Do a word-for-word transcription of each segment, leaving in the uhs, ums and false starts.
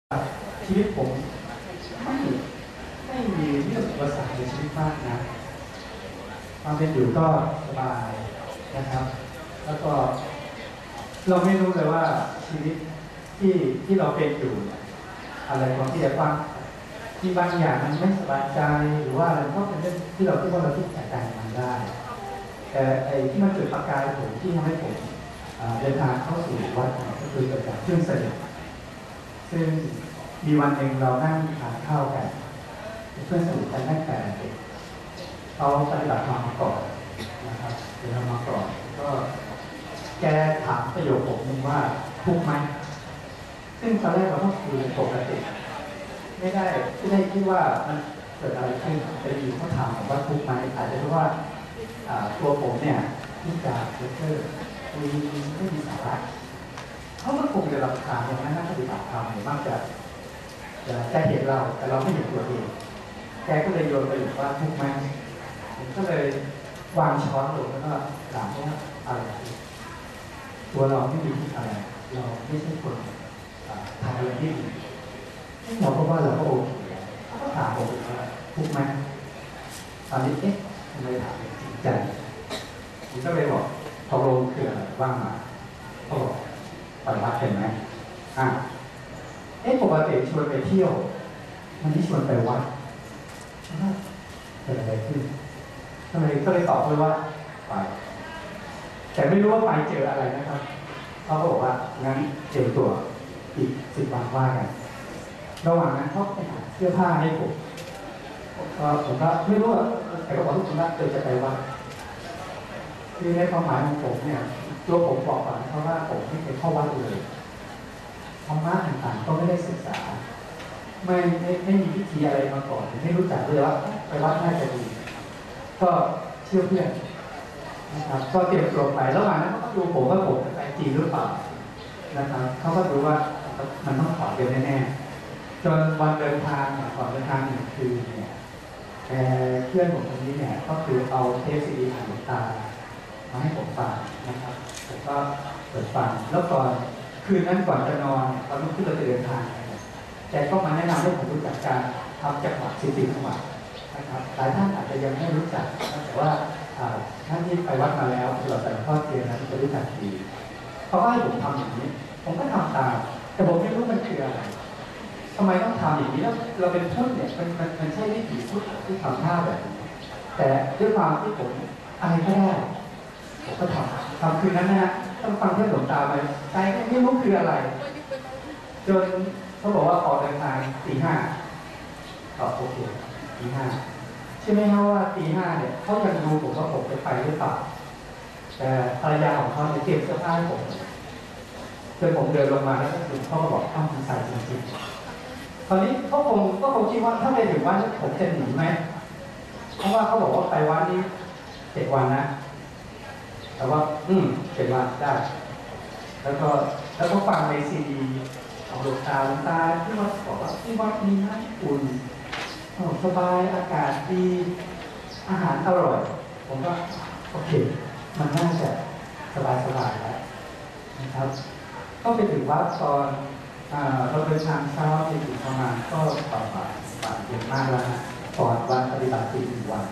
ชีวิตผมไม่ไม่มีเรื่องอุปสรรคในชีวิตมากนะความเป็นอยู่ก็สบายนะครับแล้วก็เราไม่รู้เลยว่าชีวิตที่ที่เราเป็นอยู่อะไรบางที่จะฟังที่บางอย่างมันไม่สบายใจหรือว่าอะไรก็เป็นเรื่องที่เราคิดว่าเราที่จัดการมันได้แต่ไอ้ที่มันจุดประกายผมที่ทำให้ผมเดินทางเข้าสู่วัดก็คือเกิดจากเพื่อนสนิทซึ่งมีวันหนึ่งเรานั่งทานข้าวกันเพื่อนสนิทกันตั้งแต่เด็กเขาปฏิบัติธรรมมาก่อนนะครับเรียนมาก่อนก็แกถามประโยคผมนึงว่าทุกข์ไหมซึ่งตอนแรกเราก็คุยปกติไม่ได้ไม่ได้คิดว่ามันเกิดอะไรขึ้นแต่อยู่เขาถามผมว่าทุกข์ไหมอาจจะเพราะว่าตัวผมเนี่ยที่จะเชื่อเชื่อคุยไม่มีสาระเขาก็คงจะรำคาญอย่างนั้นนักปฏิบัติธรรมมากจะจะเห็นเราแต่เราไม่เห็นตัวเองแกก็เลยโยนไปอีกว่าทุกข์ไหมผมก็เลยวางช้อนลงแล้วก็ถามว่าอะไรตัวเราไม่มีที่อะไรเราไม่ใช่คนทำอะไรที่ดีเราก็ว่าเราก็โอเคเขาก็ถามผมว่าทุกข์ไหมตอนนี้เอ๊ะทำไมถามจริงใจผมก็เลยบอกพอลงคืออะไรว่างมาเขาบอกปฏิบัติเป็นไหมอ่ะเอ๊ะปกติชวนไปเที่ยวมันที่ชวนไปวัดเกิดอะไรขึ้นทำไมก็เลยตอบไปว่าไปแต่ไม่รู้ว่าไปเจออะไรนะครับเขาบอกว่างั้นเตรียมตัวอีกสิบวันว่ากันระหว่างนั้นเขาไปหาเสื้อผ้าให้ผมก็ผมก็ไม่รู้แต่ก็บอกทุกคนว่าเจอจะไปวัดคือในความหมายของผมเนี่ยตัวผมบอกก่อนเพราะว่าผมไม่เคยเข้าวัดเลยธรรมะต่างๆก็ไม่ได้ศึกษาไม่ไม่ไม่มีพิธีอะไรมาก่อนไม่รู้จักเลยว่าไปวัดน่าจะดีก็เชื่อเพื่อนนะครับก็เตรียมตัวไประหว่างนั้นเขาก็ดูผมว่าผมไปจริงหรือเปล่านะครับเขาก็ดูว่ามันต้องขอเดียวแน่ๆจนวันเดินทางก่อนเดินทางหนึ่งคืนเนี่ยเพื่อนผมคนนี้เนี่ยก็คือเอาเทปซีดีของหลวงตามาให้ผมฟังนะครับผมก็เปิดฟังแล้วก่อนคืนนั้นก่อนจะนอนตอนรุ่งขึ้นเราจะเดินทางแกก็มาแนะนำให้ผมรู้จักการทำจังหวะสิบสี่จังหวะนะครับหลายท่านอาจจะยังไม่รู้จักแต่ว่าท่านที่ไปวัดมาแล้วตลอดแต่ละข้อเรียนนั้นจะรู้จักดีเขาก็ให้ผมทำอย่างนี้ผมก็ทำตามแต่ผมไม่รู้มันคืออะไรทำไมต้องทำอย่างนี้แล้วเราเป็นพุทธเนี่ยมันมันมันใช่วิถีพุทธที่ทำท่าแบบนี้แต่ด้วยความที่ผมอะไรก็ได้ผมก็ทำทำคืนนั้นนะฮะต้องฟังเพื่อนหลวงตาไปใจไม่รู้คืออะไรจนเขาบอกว่าออกเดินทางตีห้าก็โอเคตีห้าใช่ไหมครับว่าตีห้าเนี่ยเขายังดูผมว่าผมจะไปหรือเปล่าแต่ภรรยาของเขาเนี่ยเก็บเสื้อผ้าให้ผมจนผมเดินลงมาแล้วก็ถึงเขาก็บอกต้องใส่จริงๆตอนนี้เขาคงก็คงคิดว่าถ้าไปถึงวันผมจะหนีไหมเพราะว่าเขาบอกว่าไปวันนี้เจ็ดวันนะแต่ว่าอืมเจ็ดวันได้แล้วก็แล้วก็ฟังในซีดีของหลวงตาหลวงตาที่วัดบอกว่าที่วัดมีน้ำอุ่นสบายอากาศดีอาหารอร่อยผมก็โอเคมันน่าจะสบายสบายแล้วนะครับก็ไปถึงวัดตอนเราเดินทางเช้าไปถึงประมาณก็บ่ายบ่ายบ่ายเย็นมากแล้วนะก่อนวันปฏิบัติจริงหนึ่งวัน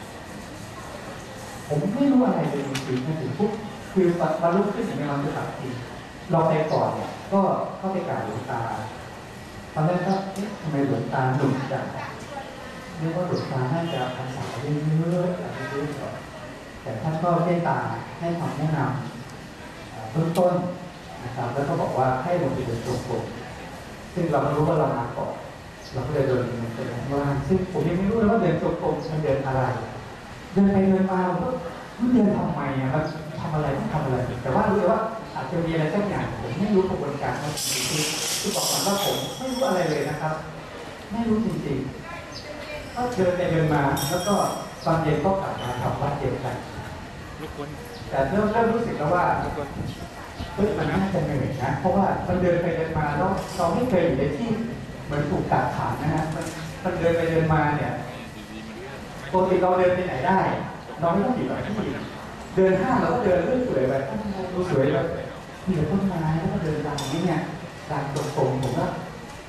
ผมไม่รู้อะไรเลยจริงๆนะถึงปุ๊บคือวันรุ่งขึ้นในวันปฏิบัติจริงเราไปก่อนเนี่ยก็เข้าไปกราบหลวงตาตอนแรกก็เอ๊ะทำไมหลวงตาหนุ่มจังเรียกว่าหลวงตาน่าจะภาษาเยอะๆอะไรเยอะๆแต่ท่านก็เมตตาให้คำแนะนำเบื้องต้นนะครับแล้วก็บอกว่าให้ลงไปเดินจงกรมซึ่งเราไม่รู้ว่าเรามาก่อนเราก็เลยเดินไปข้างล่างซึ่งผมยังไม่รู้เลยว่าเดินจงกรมมันเดินอะไรเดินไปเดินมาก็มันเดินทำไมอ่ะมันทำอะไรต้องทำอะไรแต่ว่ารู้เลยว่าอาจจะมีอะไรสักอย่างผมไม่รู้กระบวนการว่าคือคือบอกก่อนว่าผมไม่รู้อะไรเลยนะครับไม่รู้จริงๆก็เดินไปเดินมาแล้วก็ตอนเย็นก็กลับมาทำวัดเดียวกันแต่เริ่มเริ่มรู้สึกแล้วว่าเฮ้ยมันน่าจะเหนื่อยนะเพราะว่ามันเดินไปเดินมาแล้วเราไม่เคยอยู่ในที่เหมือนถูกกักขังนะฮะมันมันเดินไปเดินมาเนี่ยปกติเราเดินไปไหนได้เราไม่ต้องอยู่กับที่เดินห้างเราก็เดินเรื่อยสวยไปดูสวยแบบมีแต่ต้นไม้แล้วก็เดินตามนี้เนี่ยตามตรงๆผมก็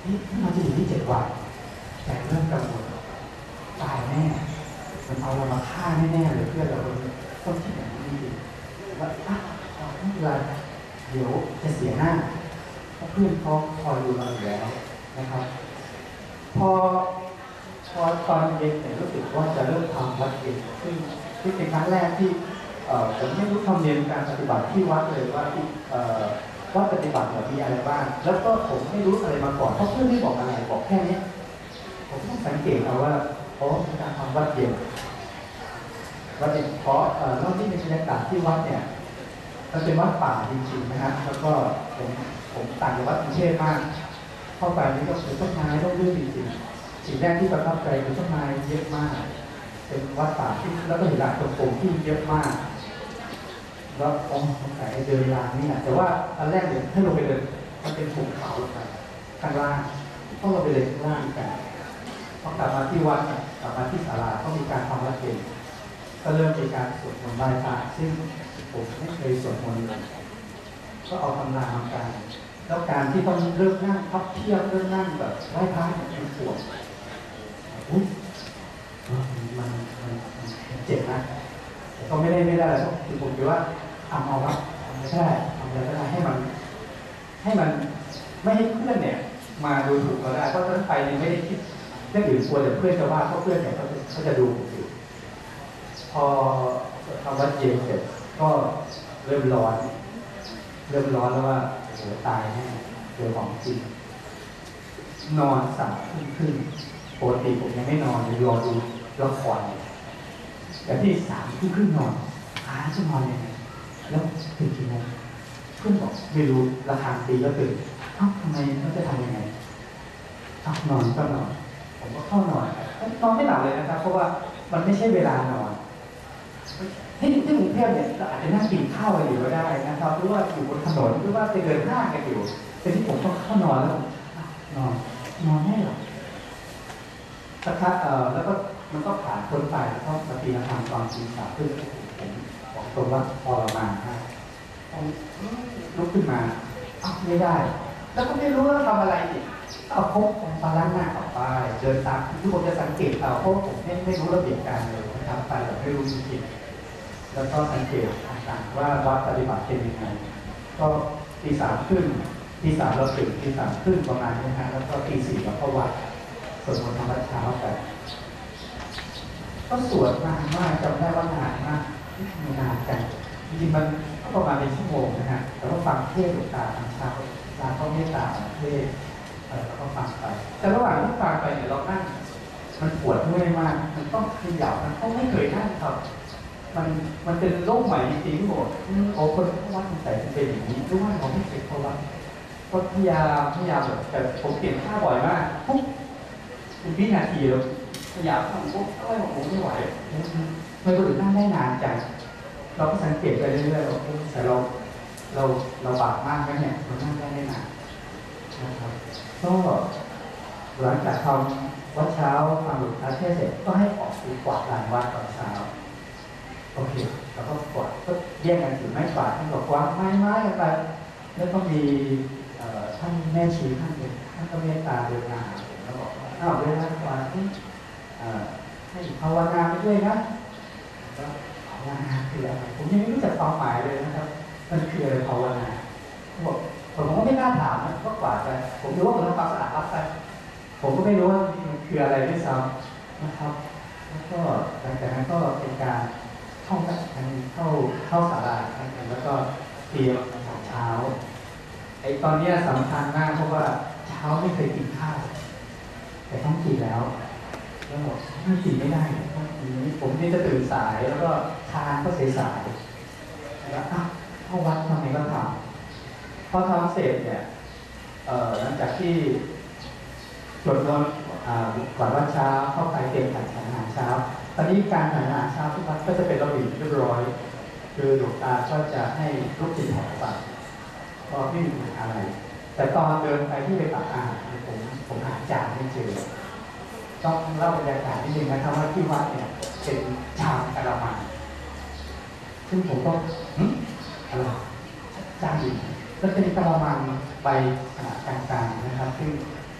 นี่เราจะอยู่ที่เจ็ดวันแต่เริ่มกังวลตายแน่มันเอาเรามาฆ่าแน่ๆเลยเพื่อนเราต้องคิดอย่างนี้ดีว่าอ่ะไม่เป็นไรเดี๋ยวจะเสียหน้าเพราะเพื่อนเขาคอยดูเราอยู่แล้วนะครับพอพอตอนเย็นเนี่ยรู้สึกว่าจะเริ่มทำวัดเย็นซึ่งที่เป็นครั้งแรกที่ผมไม่รู้ธรรมเนียมการปฏิบัติที่วัดเลยว่าที่ว่าปฏิบัติเนี่ยมีอะไรบ้างแล้วก็ผมไม่รู้อะไรมาก่อนเพราะเพื่อนไม่บอกอะไรบอกแค่นี้ผมต้องสังเกตเอาว่าเพราะมีการทำวัดเย็นวัดเย็นเพราะนอกที่เป็นบรรยากาศที่วัดเนี่ยมันเป็นวัดป่าจริงๆนะฮะแล้วก็ผมผมต่างจากวัดกรุงเทพมากเข้าไปนี่ก็คือต้นไม้ร่มรื่นจริงๆสิ่งแรกที่ประทับใจคือต้นไม้เยอะมากเป็นวัดป่าที่แล้วก็เห็นหลักตรงโป่งที่เยอะมากแล้วองค์สงสัยเดินลางนี่นะแต่ว่าอันแรกเนี่ยให้ลงไปเดินมันเป็นภูเขาลงไปข้างล่างต้องเราไปเดินข้างล่างกันพอกลับมาที่วัดกลับมาที่ศาลาก็มีการทำวัดเย็นก็เริ่มมีการสวดมนต์ไหว้พระซึ่งผมไม่เคยสวดมนต์เลยก็เอาตำรามาการแล้วการที่ต้องเริ่มนั่งพับเพียบเริ่มนั่งแบบไหว้พระเนี่ยมันปวดอุ้ยมันมันเจ็บนะแต่ก็ไม่ได้ไม่ได้อะไรคือผมคิดว่าทำเอาวะทำไม่ได้ทำอะไรก็ได้ให้มันให้มันไม่ให้เพื่อนเนี่ยมาดูถูกเราได้เพราะตอนไปเนี่ยไม่ได้คิดเรื่องอื่นกลัวแต่เพื่อนจะว่าเพราะเพื่อนเนี่ยเขาเขาจะดูผมอยู่พอทำวัดเย็นเสร็จก็เริ่มร้อนเริ่มร้อนแล้วว่าโอ้โหตายแน่เจอของจริงนอนสามทุ่มครึ่งปกติผมยังไม่นอนยังรอดูละครแต่ที่สามทุ่มครึ่งนอนหาจะนอนยังไงแล้วตื่นกี่โมงเพื่อนบอกไม่รู้ระฆังตีก็ตื่นเอ้าทำไมเขาจะทำยังไงเอ้านอนก็นอนผมก็เข้านอนนอนไม่หลับเลยนะครับเพราะว่ามันไม่ใช่เวลานอนที่ที่กรุงเทพเนี่ยเราอาจจะนั่งกินข้าวกันอยู่ก็ได้นะครับหรือว่าอยู่บนถนนหรือว่าไปเดินห้างกันอยู่แต่ที่ผมต้องเข้านอนแล้วนอนนอนไม่หลับสักพักเอ่อแล้วก็มันก็ผ่านพ้นไปแล้วก็ปฏิบัติธรรมตอนตีสามครึ่งผมบอกตรงว่าพอประมาณนะต้องลุกขึ้นมาอ้าวไม่ได้แล้วก็ไม่รู้ว่าทำอะไรอีกเอาพกปาล้างหน้าออกไปเดินตามทุกคนจะสังเกตเราเพราะผมไม่ไม่รู้ระเบียบการเลยทำไปแบบไม่รู้จริงๆแล้วก็สังเกตต่างๆว่าวัดปฏิบัติเป็นยังไงก็ตีสามครึ่งตีสามเราตื่นตีสามครึ่งประมาณนี้นะแล้วก็ตีสี่เราก็วัดสวดมนต์ธรรมะเช้ากันก็สวดนานมากจำได้ว่านานมากนานกันจริงๆมันก็ประมาณเป็นชั่วโมงนะฮะแต่ว่าฟังเทศน์หลวงตาตอนเช้าตาเขาเมตตาเทศน์แล้วก็ฟังไปแต่ระหว่างที่ฟังไปเนี่ยเรานั่งมันปวดเมื่อยมากมันต้องขยับมันต้องไม่เคยนั่งครับมันมันเป็นโลกใหม่จริงๆที่บอกโอ้คนเข้าวัดแต่เป็นอย่างนี้รู้ว่าเราไม่เคยเข้าวัดก็พยายามพยายามแบบแต่ผมเปลี่ยนท่าบ่อยมากปุ๊บเป็นวินาทีแล้วพยายามทำปุ๊บอะไรของผมไม่ไหวมันก็ถึงนั่งได้นานจังเราก็สังเกตไปเรื่อยๆว่าแต่เราเราเราบากมากไหมเนี่ยเรานั่งได้ไม่นานนะครับก็หลังจากทำวัดเช้าทำหลุดพระเทศเสร็จก็ให้ออกไปกวาดลานวัดตอนเช้าโอเคแล้วก็กวาดก็แยกกันถือไม้กวาดท่านบอกว่าไม้ไม้กันไปแล้วก็มีท่านแม่ชีท่านหนึ่งท่านก็เมตตาเดินมาแล้วบอกว่าอ้าวเวลากวาดที่ให้ภาวนาไปด้วยนะก็ภาวนาคืออะไรผมยังไม่รู้จักความหมายเลยนะครับมันคืออะไรภาวนาเขาบอกผมก็ไม่กล้าถามนะก็กวาดไปผมรู้ว่าผมทำความสะอาดรับไปผมก็ไม่รู้ว่ามันคืออะไรด้วยซ้ำนะครับแล้วก็หลังจากนั้นก็เป็นการเข้าเข้าเข้าศาลาแล้วก็เตรียมอาหารเช้าไอ้ตอนนี้สำคัญมากเพราะว่าเช้าไม่เคยกินข้าวแต่ต้องกินแล้วแล้วบอกไม่กินไม่ได้ต้องกินนี้ผมนี่จะตื่นสายแล้วก็ทานก็สายๆแล้วอ่ะเข้าวัดทำไมก็ทำพอทำเสร็จเนี่ยหลังจากที่สวดมนต์ก่อนวัดเช้าเข้าไปเตรียมฉันอาหารเช้าตอนนี้การฉันอาหารเช้าทุกวัดก็จะเป็นระเบียบเรียบร้อยคือหลวงตาก็จะให้ลูกศิษย์ถอดไปก็ไม่มีปัญหาอะไรแต่ตอนเดินไปที่ไปตักอาหารผมผมหาจานไม่เจอต้องเล่าบรรยากาศนิดนึงนะครับว่าที่วัดเนี่ยเป็นชามกะละมังซึ่งผมก็อะไรจานอยู่แล้วเป็นกะละมังใบขนาดกลางๆนะครับซึ่ง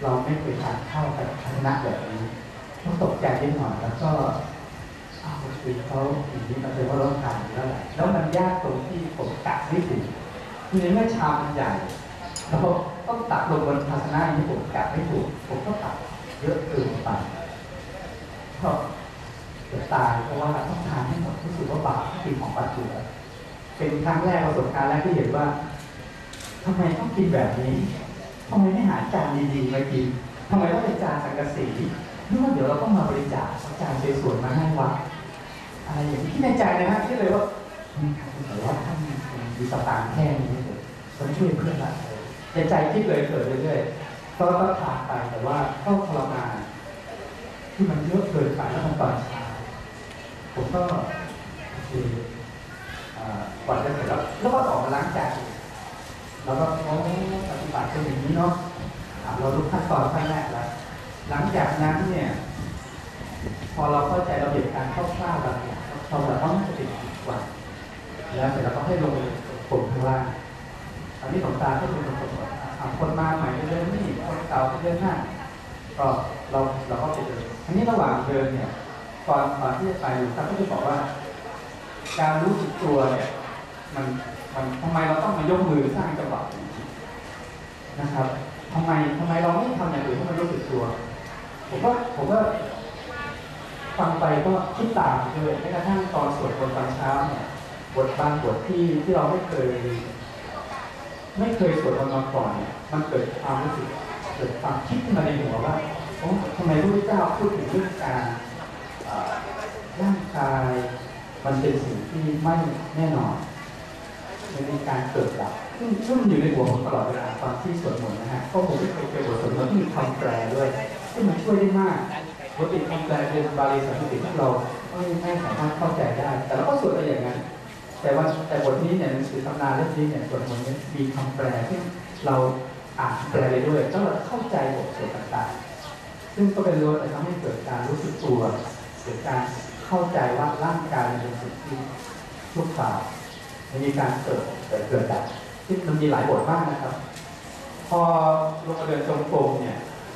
เราไม่เคยทานข้าวกับคณะแบบนี้ต้องตกใจนิดหน่อยแล้วก็อ้าวคือเขาอย่างนี้มันเป็นว่าเราทานแล้วแหละแล้วมันยากตรงที่ผมกะไม่ถึงคือในเมื่อชามมันใหญ่แล้วต้องตักลงบนภาชนะที่ผมกะไม่ถูกผมก็ตักเยอะเกินไปก็เกือบตายเพราะว่าต้องทานให้หมดรู้สึกว่าบาปกินของปัจจุบันเป็นครั้งแรกประสบการณ์แรกที่เห็นว่าทำไมต้องกินแบบนี้ทำไมไม่หาจานดีๆมากินทำไมต้องเป็นจานสังกะสีนึกว่าเดี๋ยวเราต้องมาบริจาคจานสวยๆมาให้วัดอะไรอย่างนี้ที่ในใจนะฮะที่เลยว่าแต่ว่าท่านมีสตางค์แค่นี้เถอะต้องช่วยเพื่อนละในใจคิดเลยเกิดเรื่อยๆก็ต้องทานไปแต่ว่าต้องทรมานที่มันเยอะเกินไปแล้วมันตอนเช้าผมก็คือก่อนจะเสร็จแล้วแล้วก็ออกมาล้างจานแล้วก็โอ้ปฏิบัติเป็นอย่างนี้เนาะเรารู้ขั้นตอนขั้นแรกแล้วหลังจากนั้นเนี่ยพอเราเข้าใจระเบียบการคร่าวๆแล้วเนี่ยเราจะต้องสติกว่าแล้วเสร็จแล้วก็ให้ลงไปกดข้างล่างตอนนี้หลวงตาก็เป็นคนกดคนมาใหม่ไปเดินนี่คนเก่าไปเดินหน้าก็เราเราก็ไปเดินอันนี้ระหว่างเดินเนี่ยก่อนก่อนที่จะไปหลวงตาก็จะบอกว่าการรู้สึกตัวเนี่ยมันมันทำไมเราต้องมายกมือสร้างจังหวะนะครับทำไมทำไมเราไม่ทำอย่างอื่นให้มันรู้สึกตัวผมก็ผมก็ฟังไปก็คิดตามเลยแม้กระทั่งตอนสวดบนตอนเช้าเนี่ยบทบางบทที่ที่เราไม่เคยไม่เคยสวดมาก่อนเนี่ยมันเกิดความรู้สึกเกิดความคิดขึ้นมาในหัวว่าโอ้ทำไมพระพุทธเจ้าพูดถึงเรื่องการร่างกายมันเป็นสิ่งที่ไม่แน่นอนในการเกิดดับซึ่งซึ่งอยู่ในหัวผมตลอดเวลาตอนที่สวดมนต์นะฮะเพราะผมไม่เคยเจอบทสวดมนต์ที่มีคำแปลด้วยซึ่งมันช่วยได้มากปกติคำแปลเป็นบาลีสันสกฤตที่เราไม่ไม่สามารถเข้าใจได้แต่เราก็สวดไปอย่างนั้นแต่ว่าแต่บทนี้เนี่ยหนังสือตำราเล่มนี้เนี่ยสวดมนต์มีคำแปลที่เราอ่านแปลไปด้วยแล้วเราเข้าใจบทสวดต่างๆซึ่งก็เป็นรู้แต่ทำให้เกิดการรู้สึกตัวเกิดการเข้าใจว่าร่างกายเป็นสิ่งที่ทุกฝ่ายมันมีการเกิดเกิดเกิดดับซึ่งมันมีหลายบทมากนะครับพอลงมาเดินจงกรมเนี่ย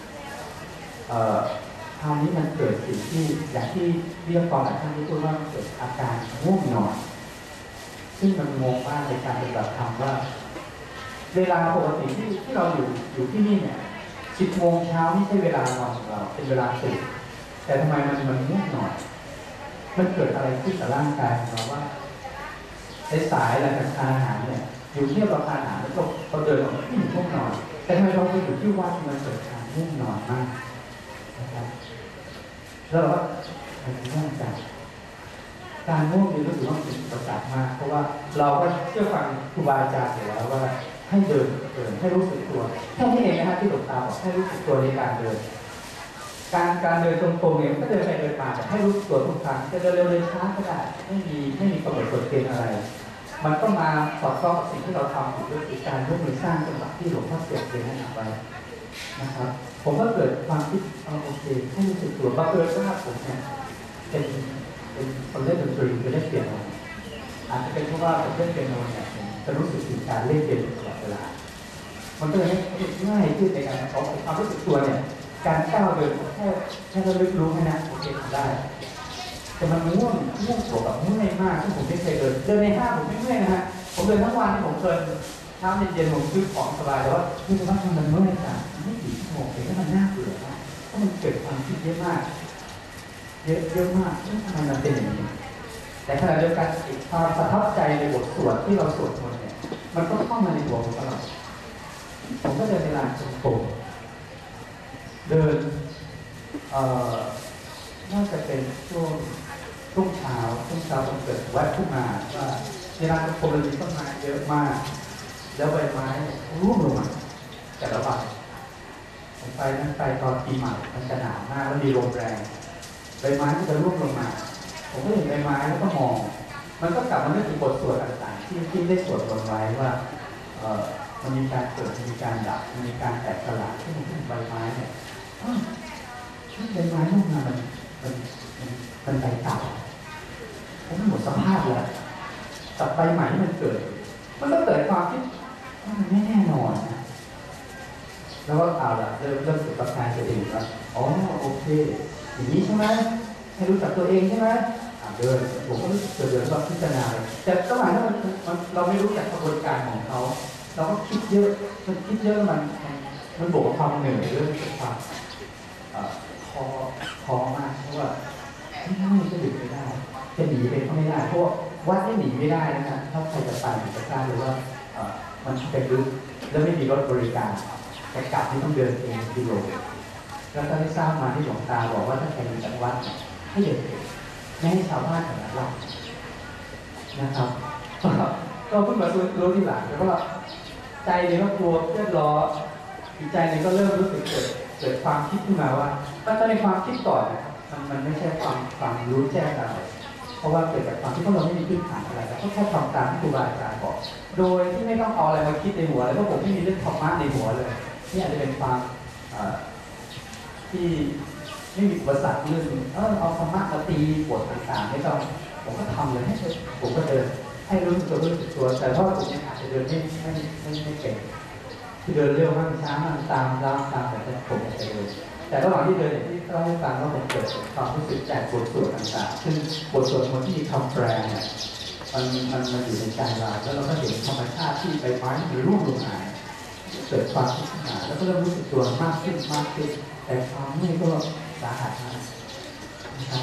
คราวนี้มันเกิดสิ่งที่อย่างที่เรียกตอนหลังท่านที่พูดว่าเกิดอาการง่วงนอนซึ่งมันงงมากในการปฏิบัติธรรมว่าเวลาปกติที่ที่เราอยู่อยู่ที่นี่เนี่ยสิบโมงเช้าไม่ใช่เวลานอนของเราเป็นเวลาตื่นแต่ทำไมมันมันง่วงนอนมันเกิดอะไรขึ้นกับร่างกายของเราว่าในสายหลังจากทานอาหารเนี่ยอยู่ที่เราทานอาหารแล้วเราเดินออกมาที่ง่วงนอนแต่ทำไมเราไปอยู่ที่วัดมันเกิดการง่วงนอนมากนะครับแล้วเราก็มันง่วงจังการง่วงนี่รู้สึกว่าเป็นประสาทมากเพราะว่าเราก็เชื่อฟังครูบาอาจารย์อยู่แล้วว่าให้เดินเดินให้รู้สึกตัวแค่นี้เองนะฮะที่หลวงตาบอกให้รู้สึกตัวในการเดินการการเดินตรงๆเนี่ยก็เดินไปเดินมาแต่ให้รู้สึกตัวทุกครั้งจะเดินเร็วเดินช้าก็ได้ไม่มีไม่มีกำหนดกฎเกณฑ์อะไรมันก็มาสอดคล้องกับสิ่งที่เราทำอยู่ด้วยการยกมือสร้างจังหวะที่หลวงพ่อเสียบเรียนให้เอาไว้นะครับผมก็เกิดความคิดเอาโอเคให้รู้สึกตัวบังเอิญว่าผมเนี่ยเป็นเป็นคนเล่นดนตรีคือเล่นเปียโนอาจจะเป็นเพราะว่าผมเล่นเปียโนเนี่ยจะรู้สึกถึงการเล่นเปียโนตลอดเวลามันก็เลยให้ง่ายขึ้นในการเอาความรู้สึกตัวเนี่ยการก้าวเดินแค่แค่เราลึกรู้แค่นั้นโอเคทำได้แต่มันง่วงง่วงปวดแบบเมื่อยมากที่ผมไม่เคยเดินเดินในห้างผมไม่เมื่อยนะฮะผมเดินทั้งวันที่ผมเคยเช้าเย็นๆผมซื้อของสบายแต่ว่าคือว่ามันเมื่อยจังไม่กี่ชั่วโมงเองแล้วมันน่าเบื่อมากเพราะมันเกิดความคิดเยอะมากเยอะเยอะมากทำไมมันเป็นอย่างนี้แต่ขณะเดียวกันอีกความประทับใจในบทสวดที่เราสวดมนต์เนี่ยมันก็เข้ามาในหัวผมตลอดผมก็เดินในลานจงกรมเดินเอ่อน่าจะเป็นช่วงช่วงเช้าช่วงเช้าผมเกิดแวะขึ้นมาว่าในลานจงกรมมันมีต้นไม้เยอะมากแล้วใบไม้ร่วงลงมาแต่ละวันผมไปนั่นไปตอนปีใหม่มันจะหนาวมากแล้วมีลมแรงใบไม้ที่จะร่วงลงมาผมก็เห็นใบไม้แล้วก็มองมันก็กลับมาเรื่องบทสวดต่างๆที่ที่ได้สวดลงไว้ว่าเอ่อมันมีการเกิดมีการดับมีการแตกสลายที่มันเป็นใบไม้เนี่ยใบไม้ร่วงมามันมันมันใบเก่าเพราะมันหมดสภาพแล้วแต่ใบใหม่ที่มันเกิดมันก็เกิดความที่มันไม่แน่นอนนะแล้วก็เอาละเริ่มเริ่มฝึกประทานตัวเองว่าอ๋อโอเคอย่างนี้ใช่ไหมให้รู้จักตัวเองใช่ไหมเดินผมก็รู้สึกเดินแบบพิจารณาแต่สมัยนั้นมันมันเราไม่รู้จักกระบวนการของเขาเราก็คิดเยอะมันคิดเยอะมันมันบวกกับความเหนื่อยเรื่องความคอคอมากเพราะว่าที่นั่นก็หยุดไม่ได้จะหนีไปก็ไม่ได้เพราะวัดนี่หนีไม่ได้นะฮะถ้าใครจะไปจะทราบเลยว่ามันเป็นลึกแล้วไม่มีรถบริการแต่กลับที่ต้องเดินเองกิโลแล้วก็ได้ทราบมาที่หลวงตาบอกว่าถ้าใครมีจังหวัดให้เดินเองไม่ให้ชาวบ้านแถวนั้นหลับนะครับก็เพิ่งมารู้ที่หลังแล้วก็ใจเนี่ยก็กลัวเพื่อนล้ออีกใจเนี่ยก็เริ่มรู้สึกเกิดเกิดความคิดขึ้นมาว่ามันต้องเป็นความคิดก่อนนะครับมันมันไม่ใช่ความความรู้แจ้งอะไรเพราะว่าเกิดจากความที่พวกเราไม่มีพื้นฐานอะไรแล้วก็แค่ทำตามที่ครูบาอาจารย์บอกโดยที่ไม่ต้องเอาอะไรมาคิดในหัวเลยเพราะผมไม่มีเรื่องธรรมะในหัวเลยนี่อาจจะเป็นความที่ไม่มีอุปสรรคเรื่องเออเอาธรรมะมาตีบทต่างๆไม่ต้องผมก็ทำเลยให้ผมก็เดินให้รู้ตัวรู้สึกตัวแต่เพราะผมยังอาจจะเดินไม่ไม่ไม่ไม่เก่งที่เดินเร็วมากช้ามากตามตามตามแต่ผมจะเดินแต่ระหว่างที่เดินอย่างที่เล่าให้ฟังว่าผมเกิดความรู้สึกจากบทสวดต่างๆซึ่งบทสวดมันที่มีคำแปลเนี่ยมันมันมันอยู่ในใจเราแล้วเราก็เห็นธรรมชาติที่ใบไม้หรือรูปลงมาเกิดความคิดขึ้นมาแล้วก็เริ่มรู้สึกตัวมากขึ้นมากขึ้นแต่ความเมื่อยก็สาหัสมากนะครับ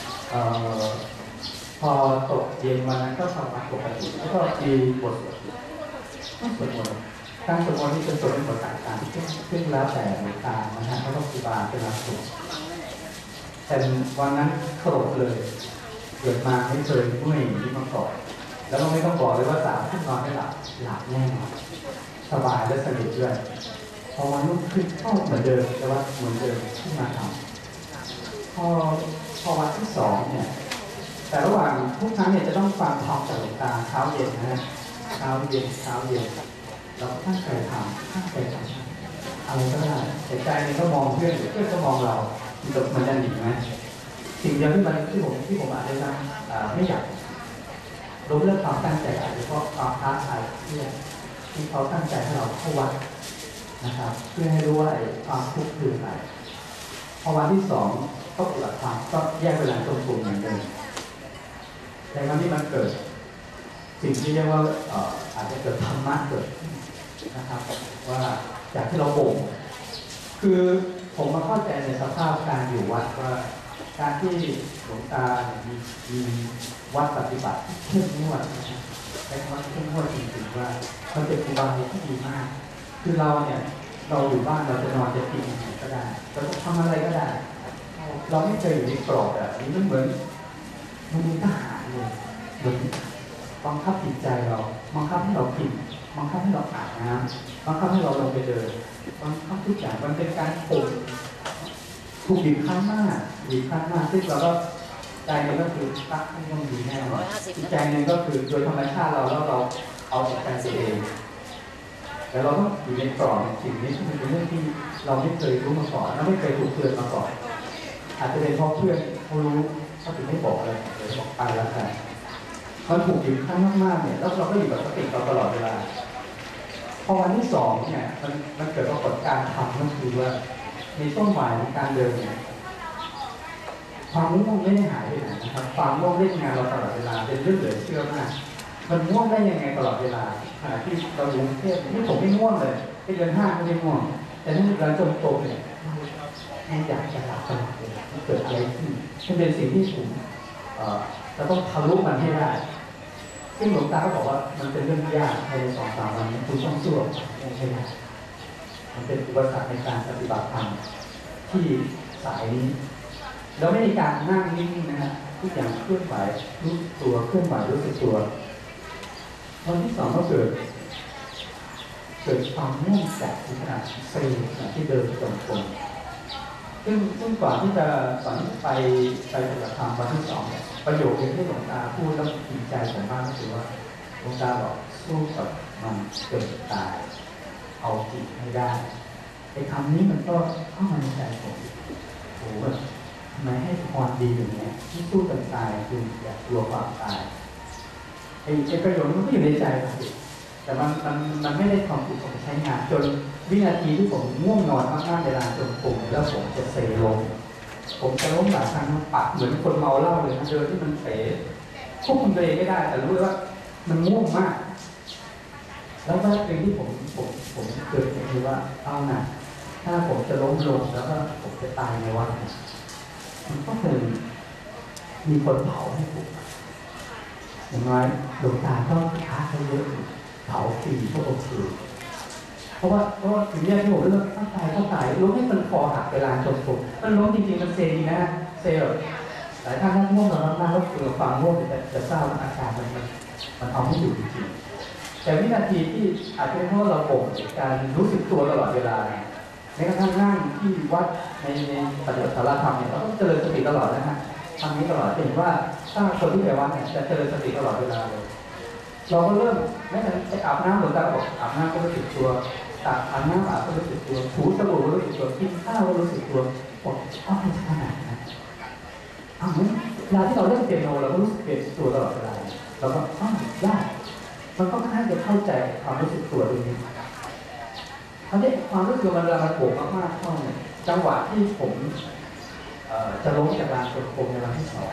พอตกเย็นวันนั้นก็ทำมาปกติแล้วก็มีบทสวดต้องสวดมนต์การสวดมนต์ที่เป็นสวดเป็นบทต่างๆซึ่งซึ่งแล้วแต่หลวงตานะฮะแล้วก็ครูบาเป็นรับสวดแต่วันนั้นสลบเลยเกิดมาไม่เคยเมื่อยอย่างนี้มาก่อนแล้วก็ไม่ต้องบอกเลยว่าสาวขึ้นนอนไม่หลับหลับแน่นอนสบายและสนิทด้วยพอวันรุ่งขึ้นก็เหมือนเดิมแต่ว่าเหมือนเดิมขึ้นมาทำพอพอวันที่สองเนี่ยแต่ระหว่างทุกครั้งเนี่ยจะต้องฟังธรรมจากหลวงตาเช้าเย็นนะฮะเช้าเย็นเช้าเย็นเราตั้งใจทำตั้งใจทำอะไรก็ได้แต่ใจเนี่ยก็มองเพื่อนเพื่อนก็มองเราจะมันจะหนีไหมสิ่งเดียวที่มันที่ผมที่ผมอาจจะไม่อยากล้มเลิกความตั้งใจอาจจะเพราะความท้าทายเพื่อนที่เขาตั้งใจให้เราเข้าวัดนะครับเพื่อให้รู้ว่าความทุกข์คืออะไรพอวันที่สองก็ปฏิบัติธรรมก็แยกเวลาตรงกลุ่มเหมือนเดิมแต่ครั้งนี้มันเกิดสิ่งที่เรียกว่าอาจจะเกิดธรรมะเกิดนะครับว่าจากที่เราบ่มคือผมมาเข้าใจในสภาพการอยู่วัดว่าการที่หลวงตามีมีวัดปฏิบัติที่เข้มงวดนะครับแต่คำว่าเข้มงวดจริงๆว่ามันเป็นอุบายที่ดีมากคือเราเนี่ยเราอยู่บ้านเราจะนอนจะกินอะไรก็ได้เราจะทำอะไรก็ได้เราไม่เคยอยู่ในกรอบแบบนี้มันเหมือนมันมีทหารเลยเหมือนบังคับจิตใจเราบังคับให้เรากินบังคับให้เราอาบน้ำบังคับให้เราลงไปเดินบังคับทุกอย่างมันเป็นการข่มถูกบีบคั้นมากบีบคั้นมากซึ่งเราก็ใจนึงก็คือตักให้ต้องดีแน่นอนอีกใจนึงก็คือโดยธรรมชาติเราแล้วเราเอาแต่ใจตัวเองแต่เราต้องอยู่ในกรอบสิ่งนี้ที่มันเป็นเรื่องที่เราไม่เคยรู้มาก่อนและไม่เคยถูกเตือนมาก่อนอาจจะเป็นเพราะเพื่อนเขารู้เขาถึงไม่บอกเลยเดี๋ยวบอกไปแล้วกันมันถูกบีบคั้นมากๆเนี่ยแล้วเราก็อยู่กับสติเราตลอดเวลาพอวันที่สองเนี่ยมันมันเกิดปรากฏการณ์ทำนั่นคือว่าในช่วงบ่ายของการเดินเนี่ยความง่วงไม่ได้หายไปไหนนะครับความง่วงเล่นงานเราตลอดเวลาเป็นเรื่องเหลือเชื่อมากมันง่วงได้ยังไงตลอดเวลาขณะที่เราอยู่กรุงเทพนี่ผมไม่ง่วงเลยไปเดินห้างก็ไม่ง่วงแต่ถ้าเราจมโตเนี่ยมันอยากจะหลับตลอดเวลามันเกิดอะไรขึ้นมันเป็นสิ่งที่ผมเราต้องทะลุมันให้ได้ซึ่งหลวงตาก็บอกว่ามันเป็นเรื่องยากในสองสามวันนี้คุณต้องสู้ให้ได้มันเป็นอุปสรรคในการปฏิบัติธรรมที่สายนี้เราไม่มีการนั่งนิ่งนะฮะทุกอย่างเคลื่อนไหวรู้ตัวเคลื่อนไหวรู้สึกตัววันที่สองก็เกิดเกิดความง่วงแสบที่ขนาดเซลล์ที่เดินตรงตรงซึ่งซึ่งก่อนที่จะก่อนที่ไปไปปฏิบัติธรรมวันที่สองประโยคที่หลวงตาพูดแล้วจริงใจผมมากก็คือว่าหลวงตาบอกสู้กับมันเกิดตายเอาจิตให้ได้ไอ้คำนี้มันก็เข้ามาในใจผมโอ้โหทำไมให้พรดีอย่างนี้ที่สู้กับตายคืออยากกลัวความตายไอ้ไอ้ประโยชน์มันก็อยู่ในใจผมแต่มันมันมันไม่ได้ความถูกของใช้งานจนวินาทีที่ผมง่วงนอนมากๆในลานจงกรมแล้วผมจะเซลงผมจะล้มหลายครั้งปากเหมือนคนเมาเหล้าเลยนะเดินที่มันเป๋ควบคุมตัวเองไม่ได้แต่รู้ว่ามันง่วงมากแล้วก็เป็นที่ผมผมผมเกิดคือว่าเอาหน่ะถ้าผมจะล้มลงแล้วก็ผมจะตายในวันมันก็คือมีคนเผาให้ผมอย่างน้อยดวงตาต้องค้าเขาเยอะเผาฟรีก็โอเคเพราะว่าเพราะว่าถึงแยกที่ผมเลือกตั้งใจเข้าตายล้มให้มันคอหักเวลาจนผมมันล้มจริงๆมันเซดีนะเซแบบหลายท่านนั่งง่วงนอนนั่งแล้วคือฟังง่วงแต่จะเศร้าอาการมันมันเอาไม่อยู่จริงๆแต่วินาทีที่อาจจะเป็นเพราะเราบ่มการรู้สึกตัวตลอดเวลาแม้กระทั่งนั่งที่วัดในในปฏิบัติธรรมเนี่ยเราต้องเจริญสติตลอดนะฮะทำนี้ตลอดเห็นว่าถ้าคนที่ไปวัดเนี่ยจะเจริญสติตลอดเวลาเลยเราก็เริ่มแม้แต่ไปอาบน้ำหลวงตาบอกอาบน้ำก็รู้สึกตัวตักอาบน้ำอาบก็รู้สึกตัวถูสบู่ก็รู้สึกตัวกินข้าวก็รู้สึกตัวบอกอ้าวขนาดนั้นอ้าวเวลาที่เราเล่นเปียโนเราก็รู้สึกเปลี่ยนตัวตลอดเวลาเราก็อ้าวได้มันก็ค่อนข้างจะเข้าใจความรู้สึกตัวตรงนี้คราวนี้ความรู้สึกมันเวลามันโผล่มากๆเข้าเนี่ยจังหวะที่ผมจะล้มจากลานจงกรมในวันที่สอง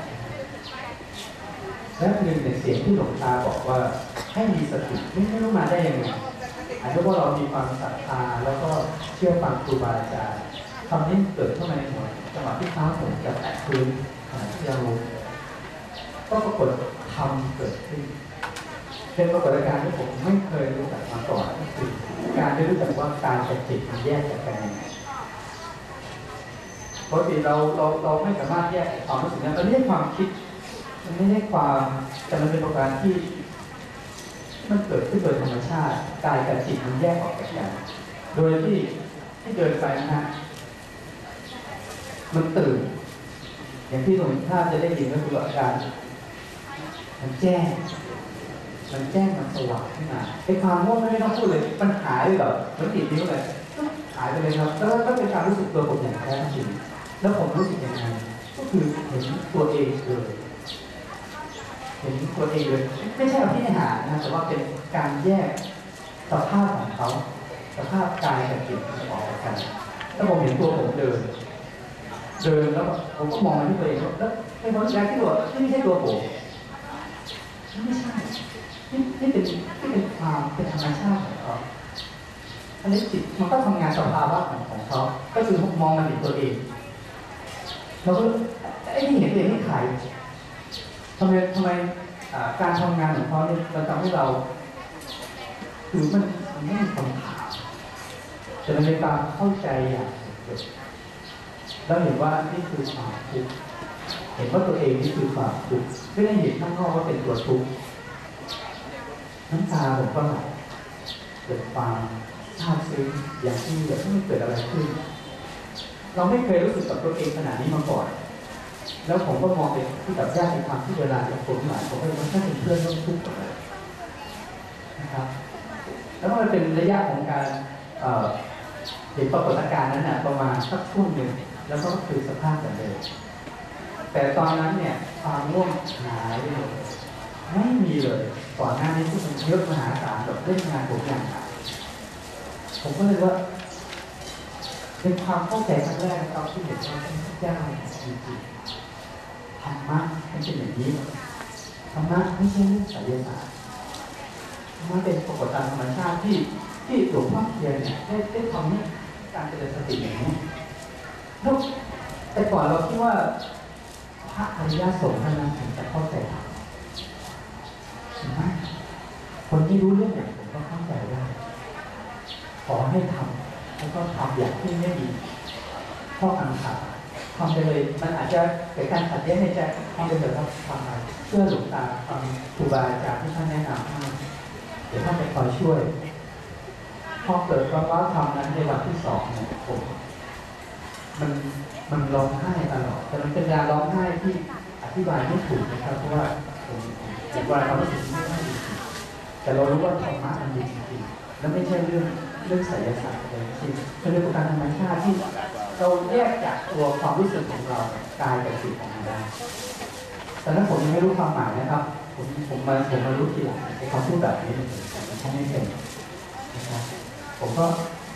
และหนึ่งในเสียงที่หลวงตาบอกว่าให้มีสติไม่ไม่รู้มาได้ยังไงอาจจะว่าเรามีความศรัทธาแล้วก็เชื่อฟังครูบาอาจารย์คำนี้เกิดเข้ามาในหัวจังหวะที่เท้าผมจะแตะพื้นที่เราก็ปรากฏธรรมเกิดขึ้นเป็นปรากฏการณ์ที่ผมไม่เคยรู้จักมาก่อนก็คือการได้รู้จักว่ากายกับจิตมันแยกจากกันยังไงปกติเราเราเราไม่สามารถแยกความรู้สึกนั้นมันไม่ใช่ความคิดมันไม่ใช่ความแต่มันเป็นปรากฏการณ์ที่มันเกิดขึ้นโดยธรรมชาติกายกับจิตมันแยกออกจากกันโดยที่ที่เดินไปนะฮะมันตื่นอย่างที่หลวงพ่อจะได้ยินก็คืออาการมันแจ้งมันแจ้งมันสว่างขึ้นมาไอ้ความง่วงไม่ต้องพูดเลยมันหายเลยแบบมันติดนิ้วเลยหายไปเลยครับแล้วก็เป็นการรู้สึกตัวผมอย่างแท้จริงแล้วผมรู้สึกยังไงก็คือเห็นตัวเองเลยเห็นตัวเองเลยไม่ใช่เอาที่หานะแต่ว่าเป็นการแยกสภาพของเขาสภาพกายกับจิตออกจากกันแล้วผมเห็นตัวผมเดินเดินแล้วผมก็มองไปที่ตัวเองแล้วในความรู้สึกที่ตัวที่ไม่ใช่ตัวผมไม่ใช่ที่ที่เป็นที่เป็นความเป็นธรรมชาติของเขาอันนี้จิตมันก็ทำงานสภาวะของของเขาก็คือมองมันเห็นตัวเองเราก็ไอ้ที่เห็นตัวเองที่ใครทำไมทำไมการทำงานของเขาเนี่ยมันทำให้เราคือมันมันไม่มีคำถามแต่มันเป็นการเข้าใจอย่างเดียวแล้วเห็นว่านี่คือความทุกข์เห็นว่าตัวเองนี่คือความทุกข์ไม่ได้เห็นข้างนอกว่าเป็นตัวทุกข์น้ำตาผมก็ไหลเกิดความซาบซึ้งอย่างที่แบบไม่เกิดอะไรขึ้นเราไม่เคยรู้สึกกับตัวเองขนาดนี้มาก่อนแล้วผมก็มองไปที่กับญาติธรรมที่เวลาจะผมหลายผมก็เลยว่าถ้าเป็นเพื่อนต้องทุกข์กันนะครับแล้วมันเป็นระยะของการเห็นปรากฏการณ์นั้นน่ะประมาณสักช่วงหนึ่งแล้วก็คือสภาพแบบเดิมแต่ตอนนั้นเนี่ยความง่วงหายไปหมดไม่มีเลยก่อนหน้านี้ที่มันเยอะมหาศาลแบบเล่นงานผมอย่างหนักผมก็เลยว่าเป็นความเข้าใจครั้งแรกนะครับที่เห็นว่าพระเจ้าจริงๆธรรมะไม่ใช่อย่างนี้ธรรมะไม่ใช่เรื่องไสยศาสตร์ธรรมะเป็นปรากฏการณ์ธรรมชาติที่ที่หลวงพ่อเทียนเนี่ยได้ได้ทำให้การเจริญสติอย่างนี้แต่ก่อนเราคิดว่าพระอริยสงฆ์เท่านั้นถึงจะเข้าใจธรรมใช่ไหมคนที่รู้เรื่องอย่างผมก็เข้าใจได้ขอให้ทำแล้วก็ทำอย่างที่ไม่มีข้อกังขาทำไปเลยมันอาจจะเกิดการขัดแย้งในใจทำไปเถอะครับทำไปเพื่อหลวงตาฟังครูบาอาจารย์ที่ท่านแนะนำให้เดี๋ยวท่านจะคอยช่วยพอเกิดภาวะธรรมนั้นในวันที่สองเนี่ยผมมันมันร้องไห้ตลอดแต่มันเป็นการร้องไห้ที่อธิบายไม่ถูกนะครับเพราะว่าผมอธิบายความรู้สึกไม่ได้จริงแต่เรารู้ว่าธรรมะมันดีจริงๆแล้วไม่ใช่เรื่องเรื่องไสยศาสตร์เลยจริงเป็นเรื่องการธรรมชาติที่เราแยกจากตัวความรู้สึกของเรากายกับจิตของเราได้แต่นั้นผมยังไม่รู้ความหมายนะครับผมผมมาผมมารู้ทีหลังไอ้คำพูดแบบนี้มันใช้ไม่เป็นนะครับผมก็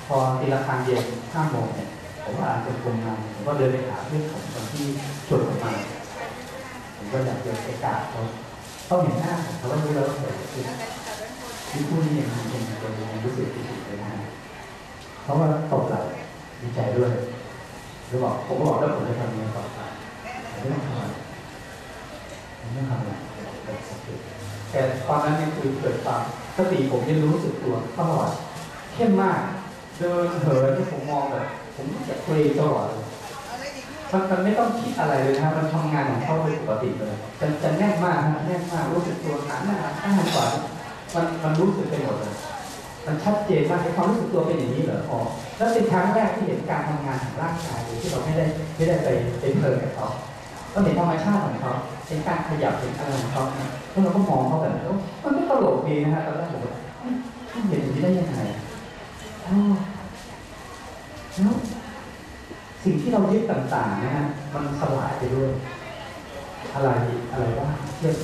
พอตีละครั้งเย็นห้าโมงเนี่ยผมก็อ่านจนกลมงานผมก็เดินไปหาเพื่อนผมคนที่ชวนผมมาผมก็อยากเดินไปกราบเขาเขาเห็นหน้าผมเขาก็รู้แล้วว่าเกิดอะไรขึ้นที่พูดนี่ยังยังยังยังรู้สึกผิดๆเลยนะเขาว่าตบไหล่ดีใจด้วยหรือบอกผมก็บอกแล้วผมจะทำยังไงต่อไปผมไม่ต้องทำอะไรผมไม่ต้องทำอะไรแต่ตอนนั้นนี่คือเกิดความสติผมยังรู้สึกตัวตลอดเข้มมากเดินเหินที่ผมมองแบบผมจะเคยตลอดเลยมันมันไม่ต้องคิดอะไรเลยนะครับมันทำงานของเขาเป็นปกติเลยจะจะแน่นมากนะแน่นมากรู้สึกตัวหันหน้าข้างขวามันมันรู้สึกไปหมดเลยมันชัดเจนมากในความรู้สึกตัวเป็นอย่างนี้เหรออ๋อแล้วเป็นครั้งแรกที่เห็นการทำงานของร่างกายที่เราไม่ได้ไม่ได้ไปไปเพลินกับเขาเราเห็นธรรมชาติของเขาเป็นการขยับเป็นอะไรของเขาแล้วเราก็มองเขาแบบนั้นมันไม่ตลกดีนะฮะตอนแรกผมว่าเห็นอย่างนี้ได้ยังไงอ๋อแล้วสิ่งที่เรายึดต่างๆนะฮะมันสลายไปด้วยอะไรอะไรบ้างเช่น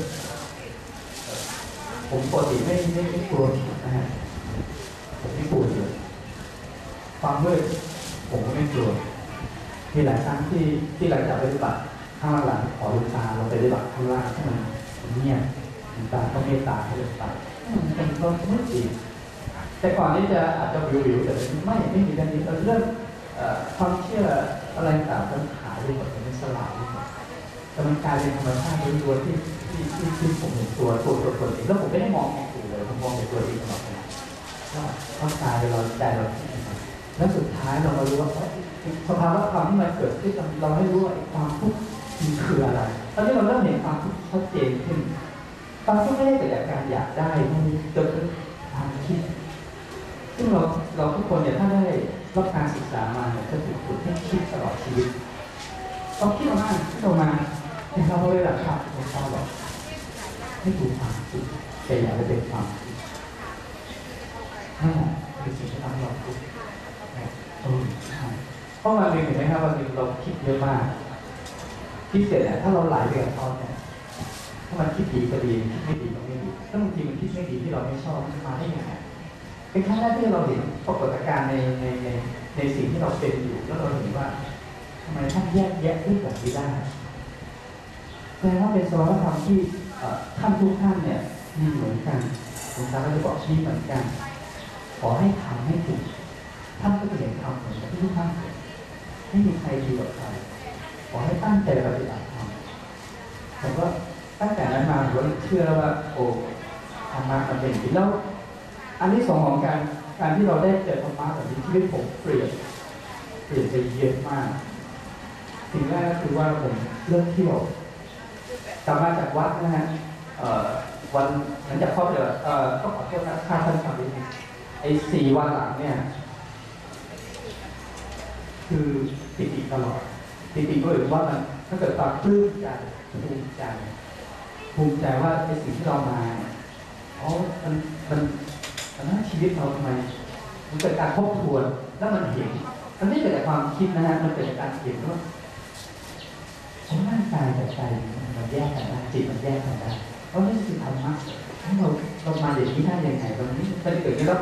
ผมปกติไม่ไม่ไม่กลัวนะฮะผมไม่กลัวเลยความมืดผมก็ไม่กลัวมีหลายครั้งที่ที่หลังจากปฏิบัติข้างหลังขอลืมตาเราไปปฏิบัติข้างล่างให้มันเงียบลืมตาต้องเมตตาให้ลืมตามันเป็นความมืดดีแต่ก่อนนี้จะอาจจะวิวๆแต่ไม่ไม่มีการนี้เราเรื่องความเชื่ออะไรต่างๆมันหายไปหมดมันสลายไปหมดแต่มันกลายเป็นธรรมชาติล้วนๆที่ที่ที่ที่ผมเห็นตัวตัวตัวตัวเองแล้วผมไม่ได้มองอย่างอื่นเลยผมมองแต่ตัวเองตลอดเวลาว่าร่างกายเราใจเราแล้วสุดท้ายเรามารู้ว่าสภาวะความที่มันเกิดขึ้นเราไม่รู้ว่าความทุกข์มันคืออะไรตอนนี้เราเริ่มเห็นความทุกข์ชัดเจนขึ้นความทุกข์ไม่ได้เกิดจากการอยากได้มันเกิดจากความคิดซึ่งเราเราทุกคนเนี่ยถ้าได้รับการศึกษามาเนี่ยจะถูกฝึกให้คิดตลอดชีวิตต้องคิดออกมาคิดออกมาในเราเลยหลักครับในเราบอกไม่ถูกความคิดแต่อยากจะเป็นความคิดนั่นแหละคือสิ่งที่ทำให้เราทุกข์เออใช่เพราะวันหนึ่งเห็นไหมครับวันหนึ่งเราคิดเยอะมากคิดเสร็จเนี่ยถ้าเราไหลไปกับเขาเนี่ยถ้ามันคิดดีก็ดีคิดไม่ดีก็ไม่ดีถ้าบางทีมันคิดไม่ดีที่เราไม่ชอบมันมาได้ยังไงเป็นครั้งแรกที่เราเห็นปรากฏการณ์ในในในในสิ่งที่เราเป็นอยู่แล้วเราเห็นว่าทำไมท่านแยกแยะรูปแบบนี้ได้แสดงว่าเป็นสภาวธรรมที่ท่านทุกท่านเนี่ยมีเหมือนกันหลวงตาก็จะบอกมีเหมือนกันขอให้ทำให้ถูกท่านก็จะเห็นธรรมเหมือนกับที่ทุกท่านเห็นไม่มีใครดีกว่าใครขอให้ตั้งใจปฏิบัติธรรมผมก็ตั้งแต่นั้นมาผมเชื่อแล้วว่าโอ้ธรรมะมันเป็นจริงแล้วอันที่สองของการการที่เราได้เจอธรรมะแบบนี้ชีวิตผมเปลี่ยนเปลี่ยนไปเยอะมากสิ่งแรกก็คือว่าผมเลิกเที่ยวกลับมาจากวัดนะฮะวันหลังจากครอบเดือนก็ขอโทษนะค่าท่านคำนี้ไอ้สี่วันหลังเนี่ยคือติดติดตลอดติดติดก็เลยว่ามันถ้าเกิดความปลื้มใจภูมิใจภูมิใจว่าไอ้สิ่งที่เรามาอ๋อมันมันมันน่าชีวิตเราทำไมมันเกิดการทบทวนแล้วมันเห็นมันไม่เกิดจากความคิดนะฮะมันเกิดจากการเห็นว่าฉันร่างกายกับใจมันแยกกันได้จิตมันแยกกันได้เพราะนี่คือธรรมะให้เราเรามาอย่างนี้ได้ยังไงตรงนี้เป็นเกิดขึ้นแล้ว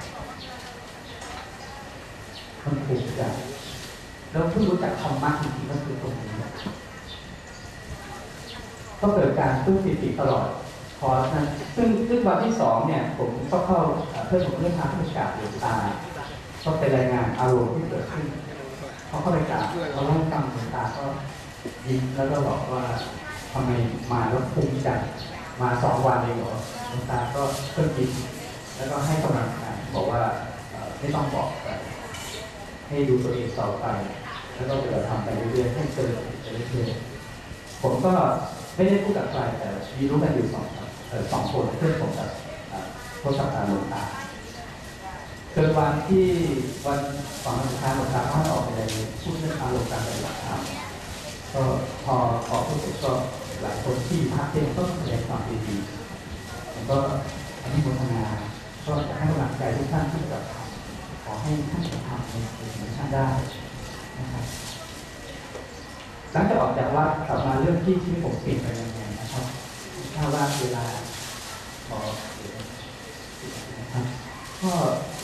มันผูกใจแล้วเพิ่งรู้จักธรรมะจริงๆก็คือตรงนี้ก็เกิดการปลื้มปิติตลอดพอนั้นซึ่งซึ่งวันที่สองเนี่ยผมก็เข้าเพื่อนผมเรื่องทางที่กราบหลวงตาก็ไปรายงานอารมณ์ที่เกิดขึ้นเขาเข้าไปกราบเขาเล่าให้ฟังหลวงตาก็ยิ้มแล้วก็บอกว่าทำไมมาแล้วภูมิใจมาสองวันเองเหรอหลวงตาก็เพิ่มยิ้มแล้วก็ให้กำลังใจบอกว่าไม่ต้องบอกไปให้ดูตัวเองต่อไปแล้วก็ปฏิบัติธรรมไปเรื่อยๆให้เจริญไปเรื่อยๆผมก็ไม่ได้พูดกับใครแต่มีรู้กันอยู่สองสองคนเพื่อนผมกับโทรศัพท์หลวงตาเกิดวันที่วันสองวันสุดท้ายหลวงตาก็ให้ออกไปเลยพูดเรื่องอารมณ์การปฏิบัติธรรมก็พอออกพูดเสร็จก็หลายคนที่พักเต็มก็แสดงความดีดีผมก็อนุโมทนาก็จะให้กำลังใจทุกท่านที่ปฏิบัติธรรมขอให้ท่านทำในสิ่งที่ท่านได้นะครับหลังจากออกจากวัดกลับมาเรื่องที่ชีวิตผมเปลี่ยนไปยังไงนะครับถ้าว่าเวลาขอนะครับก็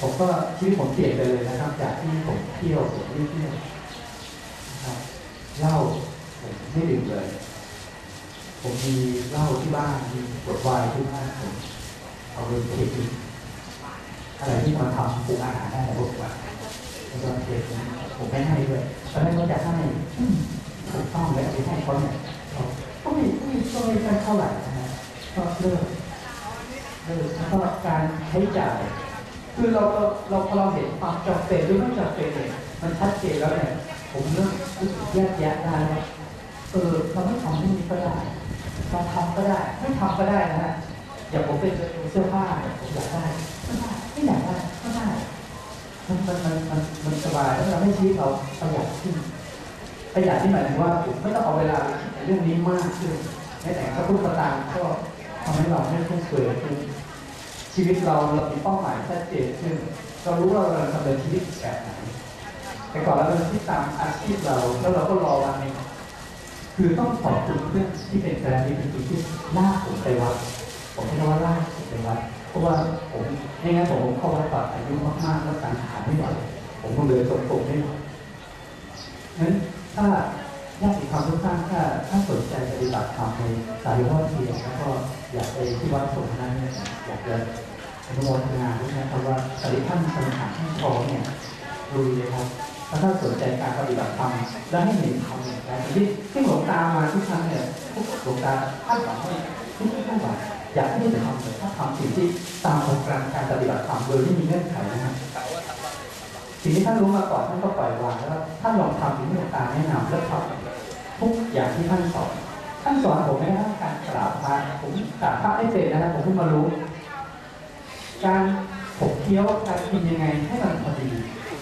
ผมก็ชีวิตผมเปลี่ยนไปเลยนะครับจากที่ผมเที่ยวผมไม่เที่ยวนะครับเหล้าผมไม่ดื่มเลยผมมีเหล้าที่บ้านมีขวดไวน์ที่บ้านผมเอาไปเททิ้งอะไรที่มันทำปรุงอาหารได้แต่ผมว่าแล้วก็เททิ้งผมไม่ให้ด้วยตอนแรกเขาจะให้ถูกต้องแล้วไปให้เขาเนี่ยก็ไม่ไม่ช่วยกันเท่าไหร่นะฮะก็เลิกเลิกแล้วก็การใช้จ่ายคือเราเราเราพอเราเห็นความจำเป็นหรือไม่จำเป็นเนี่ยมันชัดเจนแล้วเนี่ยผมเริ่มรู้สึกแยกแยะได้ว่าเออเราไม่ทำเรื่องนี้ก็ได้เราทำก็ได้ไม่ทำก็ได้นะฮะอย่างผมเป็นเสื้อผ้าเนี่ยผมอยากได้ก็ได้ไม่อยากได้ก็ได้มันมันมันมันมันสบายแล้วเราให้ชีวิตเราประหยัดขึ้นประหยัดที่หมายถึงว่าผมไม่ต้องเอาเวลาไปคิดในเรื่องนี้มากขึ้นแม้แต่กระตุ้นกระตังก็ทำให้เราไม่ฟุ่มเฟือยขึ้นชีวิตเราเรามีเป้าหมายชัดเจนขึ้นเรารู้ว่าเราดำเนินชีวิตแบบไหนแต่ก่อนเราดำเนินชีวิตตามอาชีพเราแล้วเราก็รอวันหนึ่งคือต้องขอบคุณเพื่อนที่เป็นแฟนที่เป็นที่ล่าผมไปวัดผมไม่ได้ว่าล่าผมไปวัดเพราะว่าผมไม่งั้นผมเข้าวัดตอนอายุมากๆแล้วสังขารไม่ไหวผมคงเดินตรงๆไม่ไหวงั้นถ้าญาติธรรมทุกท่านถ้าถ้าสนใจปฏิบัติธรรมในสายพ่อเทียนแล้วก็อยากไปที่วัดสงฆ์นั้นเนี่ยอยากจะอนุโมทนาด้วยนะครับว่าสายท่านสังขารท่านพอเนี่ยลุยเลยครับถ้าท่านสนใจการปฏิบัติธรรมและให้เห็นธรรมอย่างไรที่ที่หลวงตามาทุกครั้งเนี่ยหลวงตาท่านสอนให้ทุกท่านว่าอยากให้ได้ทำเลยถ้าทำสิ่งที่ตามโครงการการปฏิบัติธรรมโดยไม่มีเงื่อนไขนะครับสิ่งที่ท่านรู้มาก่อนท่านก็ปล่อยวางแล้วท่านลองทำสิ่งที่หลวงตาแนะนำแล้วทำทุกอย่างที่ท่านสอนท่านสอนผมไม่ได้การกราบพระผมกราบพระไม่เป็นนะครับผมเพิ่งมารู้การถกเคี้ยวการกินยังไงให้มันพอดี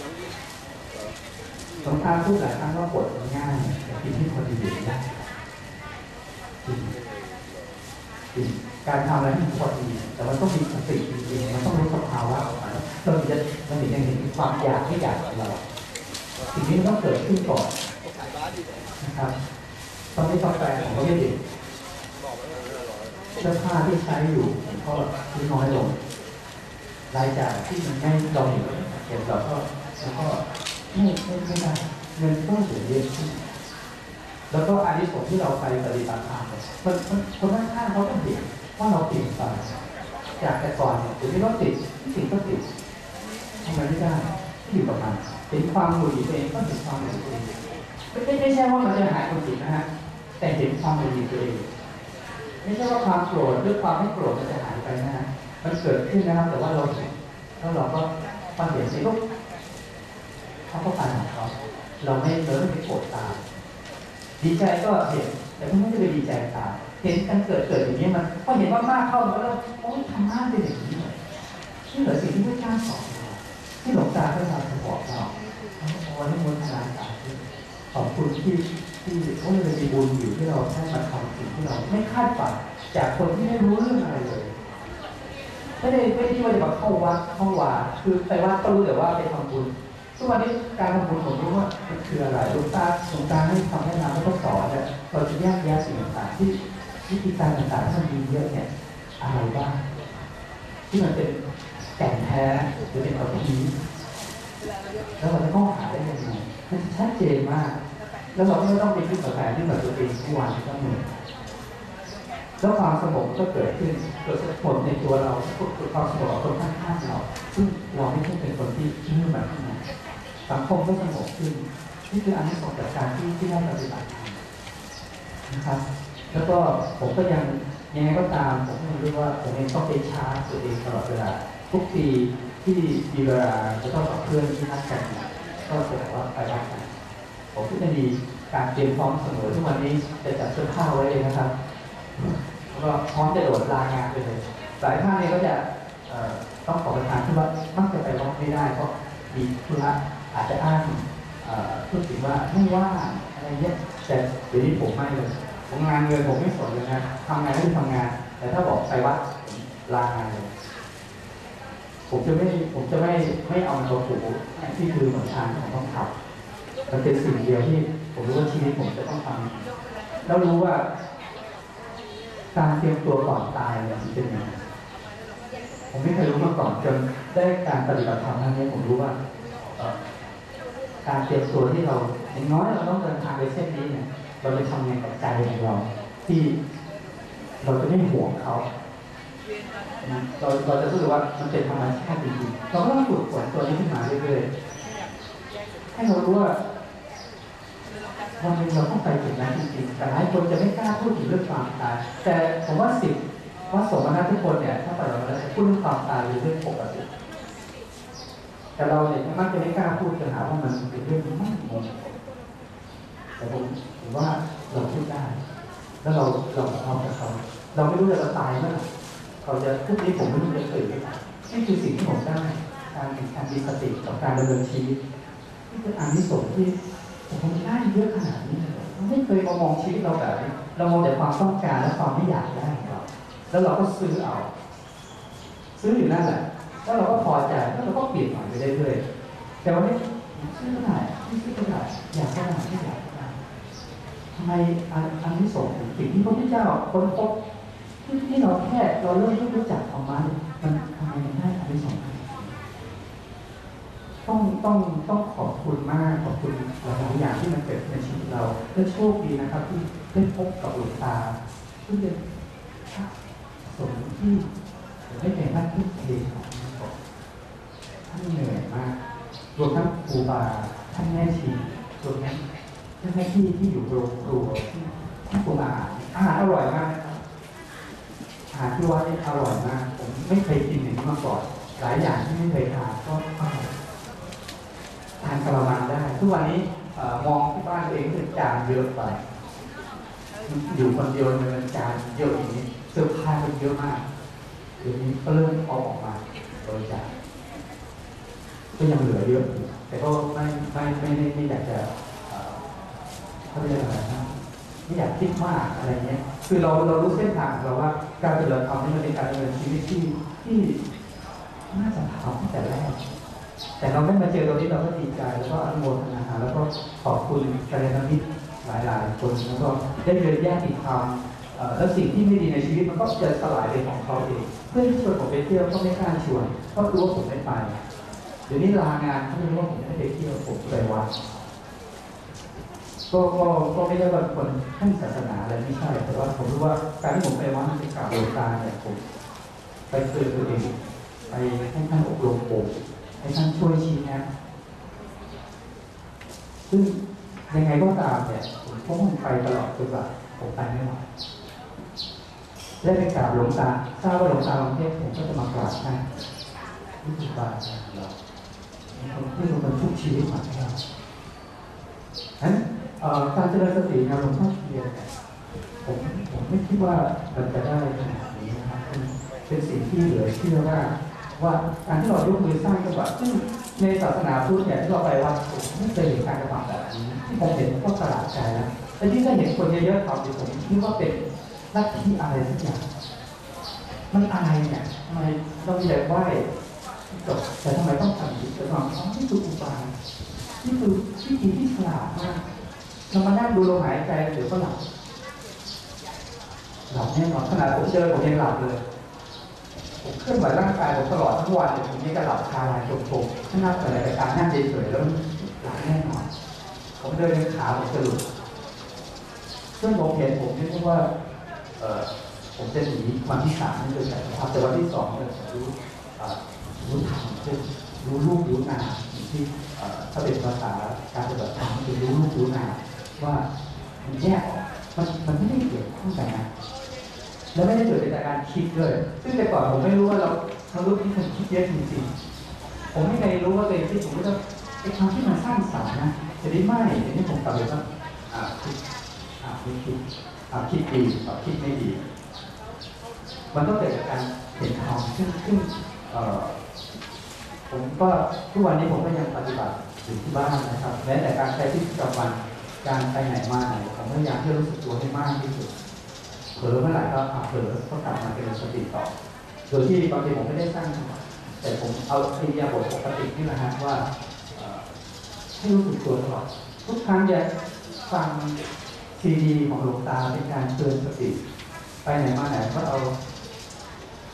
หลวงตาพูดหลายครั้งว่าบทมันง่ายแต่กินที่พอดีได้กินกินการทำอะไรที่พอดีแต่มันต้องมีสติจริงๆมันต้องรู้สภาวะเราถึงจะเราถึงจะเห็นความอยากไม่อยากของเราสิ่งนี้มันต้องเกิดขึ้นก่อนนะครับตอนนี้กาแฟของเราไม่ดีเสื้อผ้าที่ใช้อยู่ก็ซื้อน้อยลงรายจ่ายที่มันไม่เราเห็นเห็นเราก็แล้วก็ไม่ไม่ไม่ได้เงินก็เหลือเยอะขึ้นแล้วก็อานิสงส์ที่เราไปปฏิบัติธรรมมันมันคนข้างๆเขาก็เห็นว่าเราเปลี่ยนไปจากแต่ก่อนเนี่ยเดี๋ยวนี้ก็ติดติดก็ติดทำไมไม่ได้ที่อยู่กับมันเป็นความหงุดหงิดตัวเองก็เห็นความหงุดหงิดตัวเองไม่ไม่ใช่ว่ามันจะหายหงุดหงิดนะฮะแต่เห็นความหงุดหงิดตัวเองไม่ใช่ว่าความโกรธหรือความไม่โกรธมันจะหายไปนะฮะมันเกิดขึ้นนะครับแต่ว่าเราเห็นแล้วเราก็พอเห็นสิก็เขาก็ไปของเขาเราไม่เราไม่ไปโกรธตามดีใจก็เห็นแต่ไม่ได้ไปดีใจตามเห็นกันเกิดเกิดอย่างนี้มันพอเห็นว่ามากเข้ามันก็เริ่มโอ้ยทำมากเป็นอย่างนี้เลยนี่เหรอสิ่งที่พระเจ้าสอนเราที่หลวงตาพระเจ้าบอกเราวันนี้มุนทนาสาธุขอบคุณที่ที่โอ้ยเรามีบุญอยู่ที่เราได้มาทำสิ่งที่เราไม่คาดฝันจากคนที่ไม่รู้เรื่องอะไรเลยไม่ได้ไม่ได้ว่าจะมาเข้าวัดเข้าวาคือไปวัดก็รู้แต่ว่าไปทำบุญทุกวันนี้การทำบุญผมรู้ว่ามันคืออะไรหลวงตาหลวงตาให้คำแนะนำแล้วก็สอนเนี่ยเราจะแยกแยะสิ่งต่างๆที่วิธีการต่างๆที่มันมีเยอะเนี่ยอะไรบ้างที่มันเป็นแก่นแท้หรือเป็นเอาที่นี้แล้วเราจะต้องหาได้ยังไงมันชัดเจนมากแล้วเราไม่ต้องไปคิดกับแผนที่แบบตัวเองทุกวันทุกมื้อแล้วความสงบก็เกิดขึ้นเกิดผลในตัวเราเกิดความสงบคนข้างๆเราซึ่งเราไม่ใช่เป็นคนที่ที่มืดแบบนั้นสังคมก็สงบขึ้นนี่คืออันที่สองจากการที่ที่ได้ปฏิบัตินะครับ แล้วก็ผมก็ยังยังไงก็ตามผมไม่รู้ว่าผมเองต้องไปชาร์จตัวเองตลอดเวลาทุกปีที่มีเวลาจะต้องกับเพื่อนที่นัดกันก็จะบอกว่าไปวัดกันผมก็จะมีการเตรียมพร้อมเสมอทุกวันนี้จะจัดเสื้อผ้าไว้เลยนะครับแล้วก็พร้อมจะโดดลางานไปเลยหลายท่านเนี่ยก็จะต้องขอประทานที่ว่ามักจะไปวัดไม่ได้เพราะมีธุระอาจจะอ้างพูดถึงว่าไม่ว่างอะไรเงี้ยแต่เดี๋ยวนี้ผมไม่เลยผมงานเงินผมไม่สนเลยนะทำงานก็คือทำงานแต่ถ้าบอกไปวัดลางานเลยผมจะไม่ผมจะไม่ไม่เอาตัวผูกที่คือเหมือนทางที่ผมต้องทำมันเป็นสิ่งเดียวที่ผมรู้ว่าชีวิตผมจะต้องทำแล้วรู้ว่าการเตรียมตัวก่อนตายเนี่ยมันเป็นยังไงผมไม่เคยรู้มาก่อนจนได้การปฏิบัติธรรมครั้งนี้ผมรู้ว่าการเตรียมตัวที่เราอย่างน้อยเราต้องเดินทางไปเส้นนี้เนี่ยเราจะทำยังไงกับใจของเราที่เราจะไม่ห่วงเขาเราเราจะรู้สึกว่ามันเป็นธรรมชาติจริงๆเราก็ต้องฝึกฝนตัวนี้ขึ้นมาเรื่อยๆให้เรารู้ว่าวันหนึ่งเราต้องไปถึงนั้นจริงๆแต่หลายคนจะไม่กล้าพูดถึงเรื่องความตายแต่ผมว่าสิทธิ์ว่าสมณะทุกคนเนี่ยถ้าไปเราจะพูดเรื่องความตายหรือเรื่องปกติแต่เราเนี่ยมักจะไม่กล้าพูดจะหาว่ามันเป็นเรื่องที่ไม่มงคลแต่ผมผมว่าเราพูดได้แล้วเราเราพร้อมกับเขาเราไม่รู้จะเราตายเมื่อไหร่เราจะทุกนี้ผมไม่รู้จะตื่นนี่คือสิ่งที่ผมได้การการมีสติกับการดำเนินชีวิตนี่คืออานิสงส์ที่ผมได้เยอะขนาดนี้เราไม่เคยมามองชีวิตเราแบบนี้เรามองแต่ความต้องการและความไม่อยากได้ของเราแล้วเราก็ซื้อเอาซื้ออยู่นั่นแหละแล้วเราก็พอใจแล้วเราก็เปลี่ยนใหม่ไปเรื่อยๆแต่วันนี้ซื้อเท่าไหร่ไม่ซื้อเท่าไหร่อยากได้ไม่อยากได้ทำไมอันนี้ส่งสิ่งที่พระพุทธเจ้าค้นพบที่เราแค่เราเริ่มรู้จักธรรมะมันทำไมมันได้อันนี้ส่งต้องต้องต้องขอบคุณมากขอบคุณหลายอย่างที่มันเกิดในชีวิตเราและโชคดีนะครับที่ได้พบกับหลวงตาซึ่งเป็นสมที่ไม่เป็นนักทุกเทศของท่านเหนื่อยมากรวมทั้งครูบาท่านแม่ชีรวมทั้งท่านแม่ที่ที่อยู่โรงครัวที่ปรุงอาหารอาหารอร่อยมากนะครับอาหารที่วัดนี่อร่อยมากผมไม่เคยกินอย่างนี้มาก่อนหลายอย่างที่ไม่เคยทานก็อร่อยทานกระมังได้ทุกวันนี้มองที่บ้านตัวเองเป็นจานเยอะไปอยู่คนเดียวมันจานเยอะอย่างนี้เสื้อผ้ามันเยอะมากเดี๋ยวนี้ก็เริ่มเอาออกมาโดยจากก็ยังเหลือเยอะอยู่แต่ก็ไม่ไม่ไม่ไม่ไม่อยากจะเขาเรียกอะไรนะไม่อยากคิดมากอะไรเงี้ยคือเราเรารู้เส้นทางเราว่าการปฏิบัติธรรมนี่มันเป็นการดำเนินชีวิตที่ที่น่าจะทำตั้งแต่แรกแต่เราไม่มาเจอตรงนี้เราก็ดีใจแล้วก็อนุโมทนาแล้วก็ขอบคุณกัลยาณมิตรหลายๆคนแล้วก็ได้เรียนแยกติดธรรมแล้วสิ่งที่ไม่ดีในชีวิตมันก็จะสลายไปของเขาเองเพื่อนที่ชวนผมไปเที่ยวก็ไม่กล้าชวนก็คือว่าผมไม่ไปเดี๋ยวนี้ลางานเขาไม่รู้ว่าผมไม่ไปเที่ยวผมไปวัดก็ก็ก็ไม่ได้ว่าคนท่านศาสนาอะไรไม่ใช่แต่ว่าผมรู้ว่าการที่ผมไปวัดเป็นการโดยตาเนี่ยผมไปเตือนตัวเองไปให้ท่านอบรมผมให้ท่านช่วยชี้แนะซึ่งยังไงก็ตามเนี่ยผมคงไปตลอดจนแบบผมไปไม่ไหวได้ไปกราบหลวงตาทราบว่าหลวงตาลงเทศผมก็จะมากราบท่านนี่คือบาอาจารย์เราที่เราเป็นทุกชีวิตมาให้เราฉะนั้นการเจริญสติในหลวงพ่อเทียนเนี่ยผมผมไม่คิดว่ามันจะได้ขนาดนี้นะครับเป็นสิ่งที่เหลือเชื่อว่าว่าการที่เรายกมือสร้างจังหวะซึ่งในศาสนาพุทธเนี่ยที่เราไปวัดผมไม่เคยเห็นการกระทำแบบนี้ที่ผมเห็นก็ประหลาดใจนะแต่ที่ได้เห็นคนเยอะๆทำผมคิดว่าเป็นลัทธิอะไรสักอย่างมันอะไรเนี่ยทำไมเราอยากไหว้จบแต่ทำไมต้องทำอีกแต่ความเขาที่คืออุบายนี่คือวิธีที่ฉลาดมากเรามานั่งดูลมหายใจเดี๋ยวก็หลับหลับแน่นอนขนาดผมเจอผมยังหลับเลยผมเคลื่อนไหวร่างกายผมตลอดทั้งวันเลยผมยังจะหลับคาลายจมๆถ้านับอะไรแต่การนั่งเฉยๆแล้วหลับแน่นอนผมเดินในขาผมจะหลุดซึ่งผมเห็นผมนี่เพราะว่าเออผมจะหนีวันที่สามนี่เลยแต่วันที่สองเนี่ยผมรู้รู้ทางเช่นรู้รูปรู้นามที่ถ้าเป็นภาษาการปฏิบัติธรรมคือรู้รูปรู้นามว่ามันแยกออกมันมันไม่ได้เกี่ยวข้องกันนะแล้วไม่ได้เกิดจากการคิดด้วยซึ่งแต่ก่อนผมไม่รู้ว่าเราเรารู้ที่มันคิดเยอะจริงๆผมไม่เคยรู้ว่าตัวเองที่ผมก็จะไอ้ความที่มันสร้างสรรค์นะจะได้ไม่ทีนี้ผมกลับไปว่าอ่าคิดอ่าไม่คิดอ่าคิดดีอ่าคิดไม่ดีมันต้องเกิดจากการเห็นธรรมซึ่งซึ่งเอ่อผมก็ทุกวันนี้ผมก็ยังปฏิบัติอยู่ที่บ้านนะครับแม้แต่การใช้ชีวิตประจำวันการไปไหนมาไหนผมพยายามที่จะรู้สึกตัวให้มากที่สุดเผลอเมื่อไหร่ก็เผลอก็กลับมาเป็นสติต่อโดยที่บางทีผมไม่ได้สร้างแต่ผมเอาอิริยาบถปกตินี่แหละฮะว่าให้รู้สึกตัวตลอดทุกครั้งจะฟังซีดีของหลวงตาเป็นการเตือนสติไปไหนมาไหนก็เอา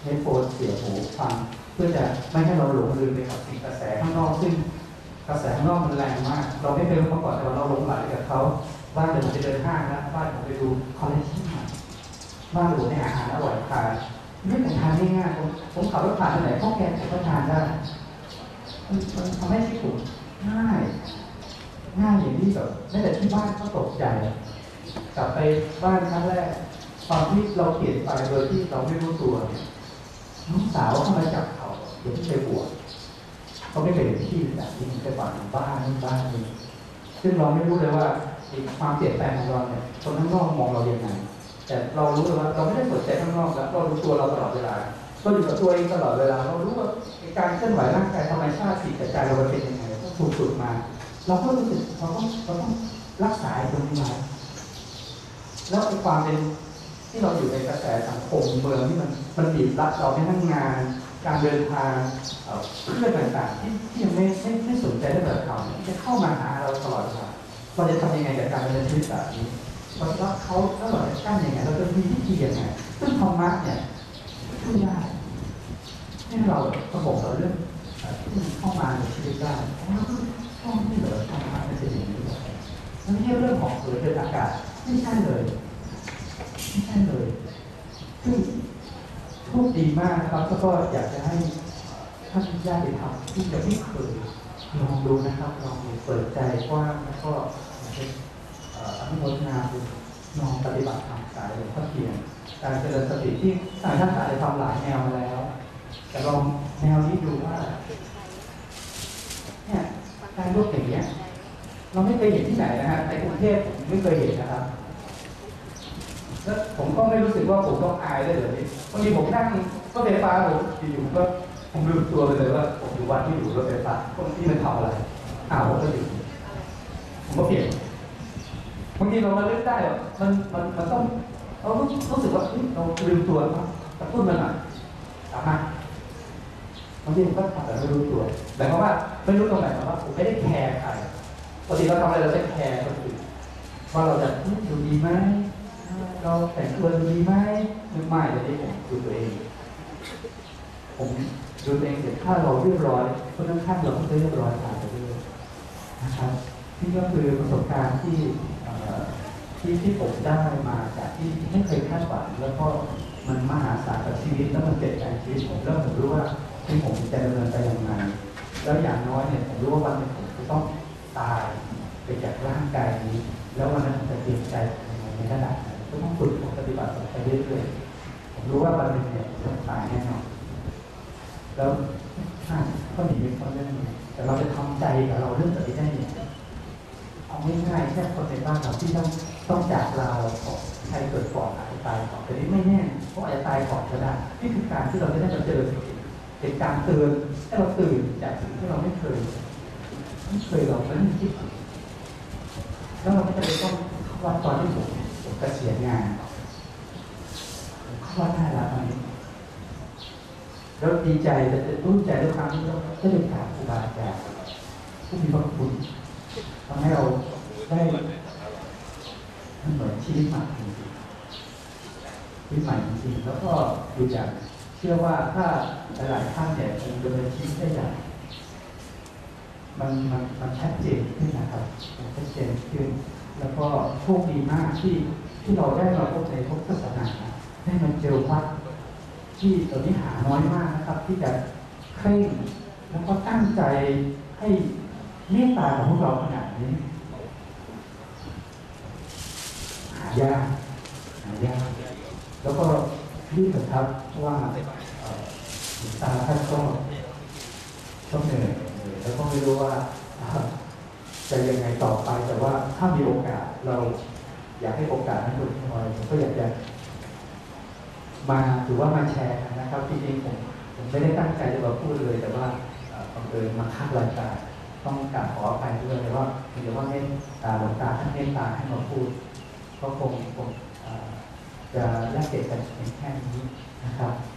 เฮดโฟนเสียบหูฟังเพื่อจะไม่ให้เราหลงลืมไปกับสิ่งกระแสข้างนอกซึ่งกระแสข้างนอกมันแรงมากเราไม่เคยรู้มาก่อนแต่ว่าเราหลงไหลกับเขาบ้านเดินไปเดินห้างนะบ้านผมไปดูคอลเลคชั่นใหม่บ้านหลวงในอาหารอร่อยทานไม่เป็นทานง่ายๆผมผมขับรถผ่านที่ไหนข้าวแกงก็ทานได้มันมันทำให้ชีวิตผมง่ายง่ายอย่างที่แบบแม้แต่ที่บ้านก็ตกใจกลับไปบ้านครั้งแรกตอนที่เราเปลี่ยนไปโดยที่เราไม่รู้ตัวน้องสาวเข้ามาจับเขาเดี๋ยวที่ไปบวชเขาไม่เคยเห็นที่แบบนี้ไปบ้านบ้านนี่บ้านนี่ซึ่งเราไม่รู้เลยว่าความเปลี่ยนแปลงของเราเนี่ยคนข้างนอกมองเราอย่างไรแต่เรารู้เลยว่าเราไม่ได้สนใจข้างนอกแล้วเรารู้ตัวเราตลอดเวลาก็อยู่กับตัวเองตลอดเวลาเรารู้ว่าการเคลื่อนไหวร่างกายธรรมชาติจิตใจเราเป็นยังไงต้องถูกฝึกมาเราก็รู้สึกเราต้องเราต้องรักษาตรงนี้ไว้แล้วไอ้ความเป็นที่เราอยู่ในกระแสสังคมเมืองที่มันมันบีบรัดเราในทั้งงานการเดินทางเพื่อนต่างๆที่ที่ยังไม่ไม่ไม่สนใจเรื่องแบบเขาจะเข้ามาหาเราตลอดเวลาเราจะทำยังไงกับการดำเนินชีวิตแบบนี้เราจะรับเขาแล้วเราจะกั้นยังไงเราจะมีวิธียังไงซึ่งธรรมะเนี่ยช่วยได้ให้เราสงบกับเรื่องที่มันเข้ามาในชีวิตได้ช่องที่เหลือธรรมะเป็นสิ่งนี้นั่นไม่ใช่เรื่องของเกิดเดินอากาศไม่ใช่เลยไม่ใช่เลยซึ่งโชคดีมากนะครับแล้วก็อยากจะให้ท่านญาติธรรมที่จะไม่เคยลองดูนะครับลองเปิดใจกว้างแล้วก็อนุโมทนาบุญลองปฏิบัติธรรมสายหลวงพ่อเทียนการเจริญสติที่ท่านอาจจะทำหลายแนวมาแล้วแต่ลองแนวนี้ดูว่าเนี่ยการรูปอย่างเงี้ยเราไม่เคยเห็นที่ไหนนะฮะในกรุงเทพผมไม่เคยเห็นนะครับแล้วผมก็ไม่รู้สึกว่าผมต้องอายได้เลยบางทีผมนั่งรถไฟฟ้าผมอยู่ๆก็ผมลืมตัวไปเลยว่าผมอยู่วัดที่อยู่รถไฟฟ้าคนที่มันทำอะไรอ้าวผมก็อยู่ผมก็เปลี่ยนบางทีเรามาเลือกได้มันมันมันต้องเรารู้สึกว่าเราลืมตัวครับแต่พูดมันอ่ะกลับมาบางทีผมก็ทำแต่ไม่รู้ตัวแต่เพราะว่าไม่รู้ตรงไหนเพราะว่าผมไม่ได้แคร์ใครปกติเราทำอะไรเราจะแคร์คนอื่นว่าเราจะดูดีไหมเราแต่งตัวดีไหมไม่ไม่แต่ที่ผมดูตัวเองผมดูตัวเองเสร็จถ้าเราเรียบร้อยคนข้างๆเราก็จะเรียบร้อยตามไปด้วยนะครับนี่ก็คือประสบการณ์ที่ที่ที่ผมได้มาจากที่ไม่เคยคาดหวังแล้วก็มันมหาศาลกับชีวิตแล้วมันเปลี่ยนแปลงชีวิตผมแล้วผมรู้ว่าที่ผมจะดำเนินไปยังไงแล้วอย่างน้อยเนี่ยผมรู้ว่าวันหนึ่งผมจะต้องตายไปจากร่างกายนี้แล้ววันนั้นผมจะเปลี่ยนใจในระดับไหนก็ต้องฝึกปฏิบัติไปเรื่อยๆผมรู้ว่าวันหนึ่งเนี่ยจะตายแน่นอนแล้วข้อหนีเป็นข้อเรื่องนี้แต่เราจะทำใจกับเราเรื่องอะไรได้เนี่ยเอาง่ายๆแค่คนในบ้านเราที่ต้องต้องจากเราของใครเกิดก่อนอาจจะตายก่อนแต่นี่ไม่แน่เพราะอาจจะตายก่อนก็ได้นี่คือการที่เราจะได้มาเจอสิ่งเป็นการเตือนให้เราตื่นจากสิ่งที่เราไม่เคยไม่เคยเราไม่ได้คิดแล้วเราก็จะต้องวัดตอนที่ผมเกษียณงานวัดได้แล้วตอนนี้แล้วดีใจแต่รู้ใจด้วยความที่เราได้ไปกราบครูบาอาจารย์ผู้มีพระคุณทำให้เราได้มันเหมือนชีวิตใหม่จริงชีวิตใหม่จริงแล้วก็อยู่อย่างเชื่อว่าถ้าหลายๆท่านเนี่ยคงดำเนินชีวิตได้อย่างมันมันมันชัดเจนขึ้นนะครับมันชัดเจนขึ้นแล้วก็โชคดีมากที่ที่เราได้มาพบในพบศาสนาได้มาเจอวัดที่ตอนนี้หาน้อยมากนะครับที่จะเคร่งแล้วก็ตั้งใจให้เมตตาของพวกเราขนาดนี้หายากหายากแล้วก็รีบเถิดครับเพราะว่าตาท่านก็ต้องเหนื่อยแล้วก็ไม่รู้ว่าจะยังไงต่อไปแต่ว่าถ้ามีโอกาสเราอยากให้โอกาสนั้นหลุดลอยผมก็อยากจะมาหรือว่ามาแชร์นะครับจริงๆผมผมไม่ได้ตั้งใจจะมาพูดเลยแต่ว่าบังเอิญมาคัดรายการต้องกราบขออภัยด้วยแต่ว่าเดี๋ยวว่าเมตตาหลวงตาท่านเมตตาให้มาพูดก็คงคงจะแลกเปลี่ยนกันแค่นี้นะครับ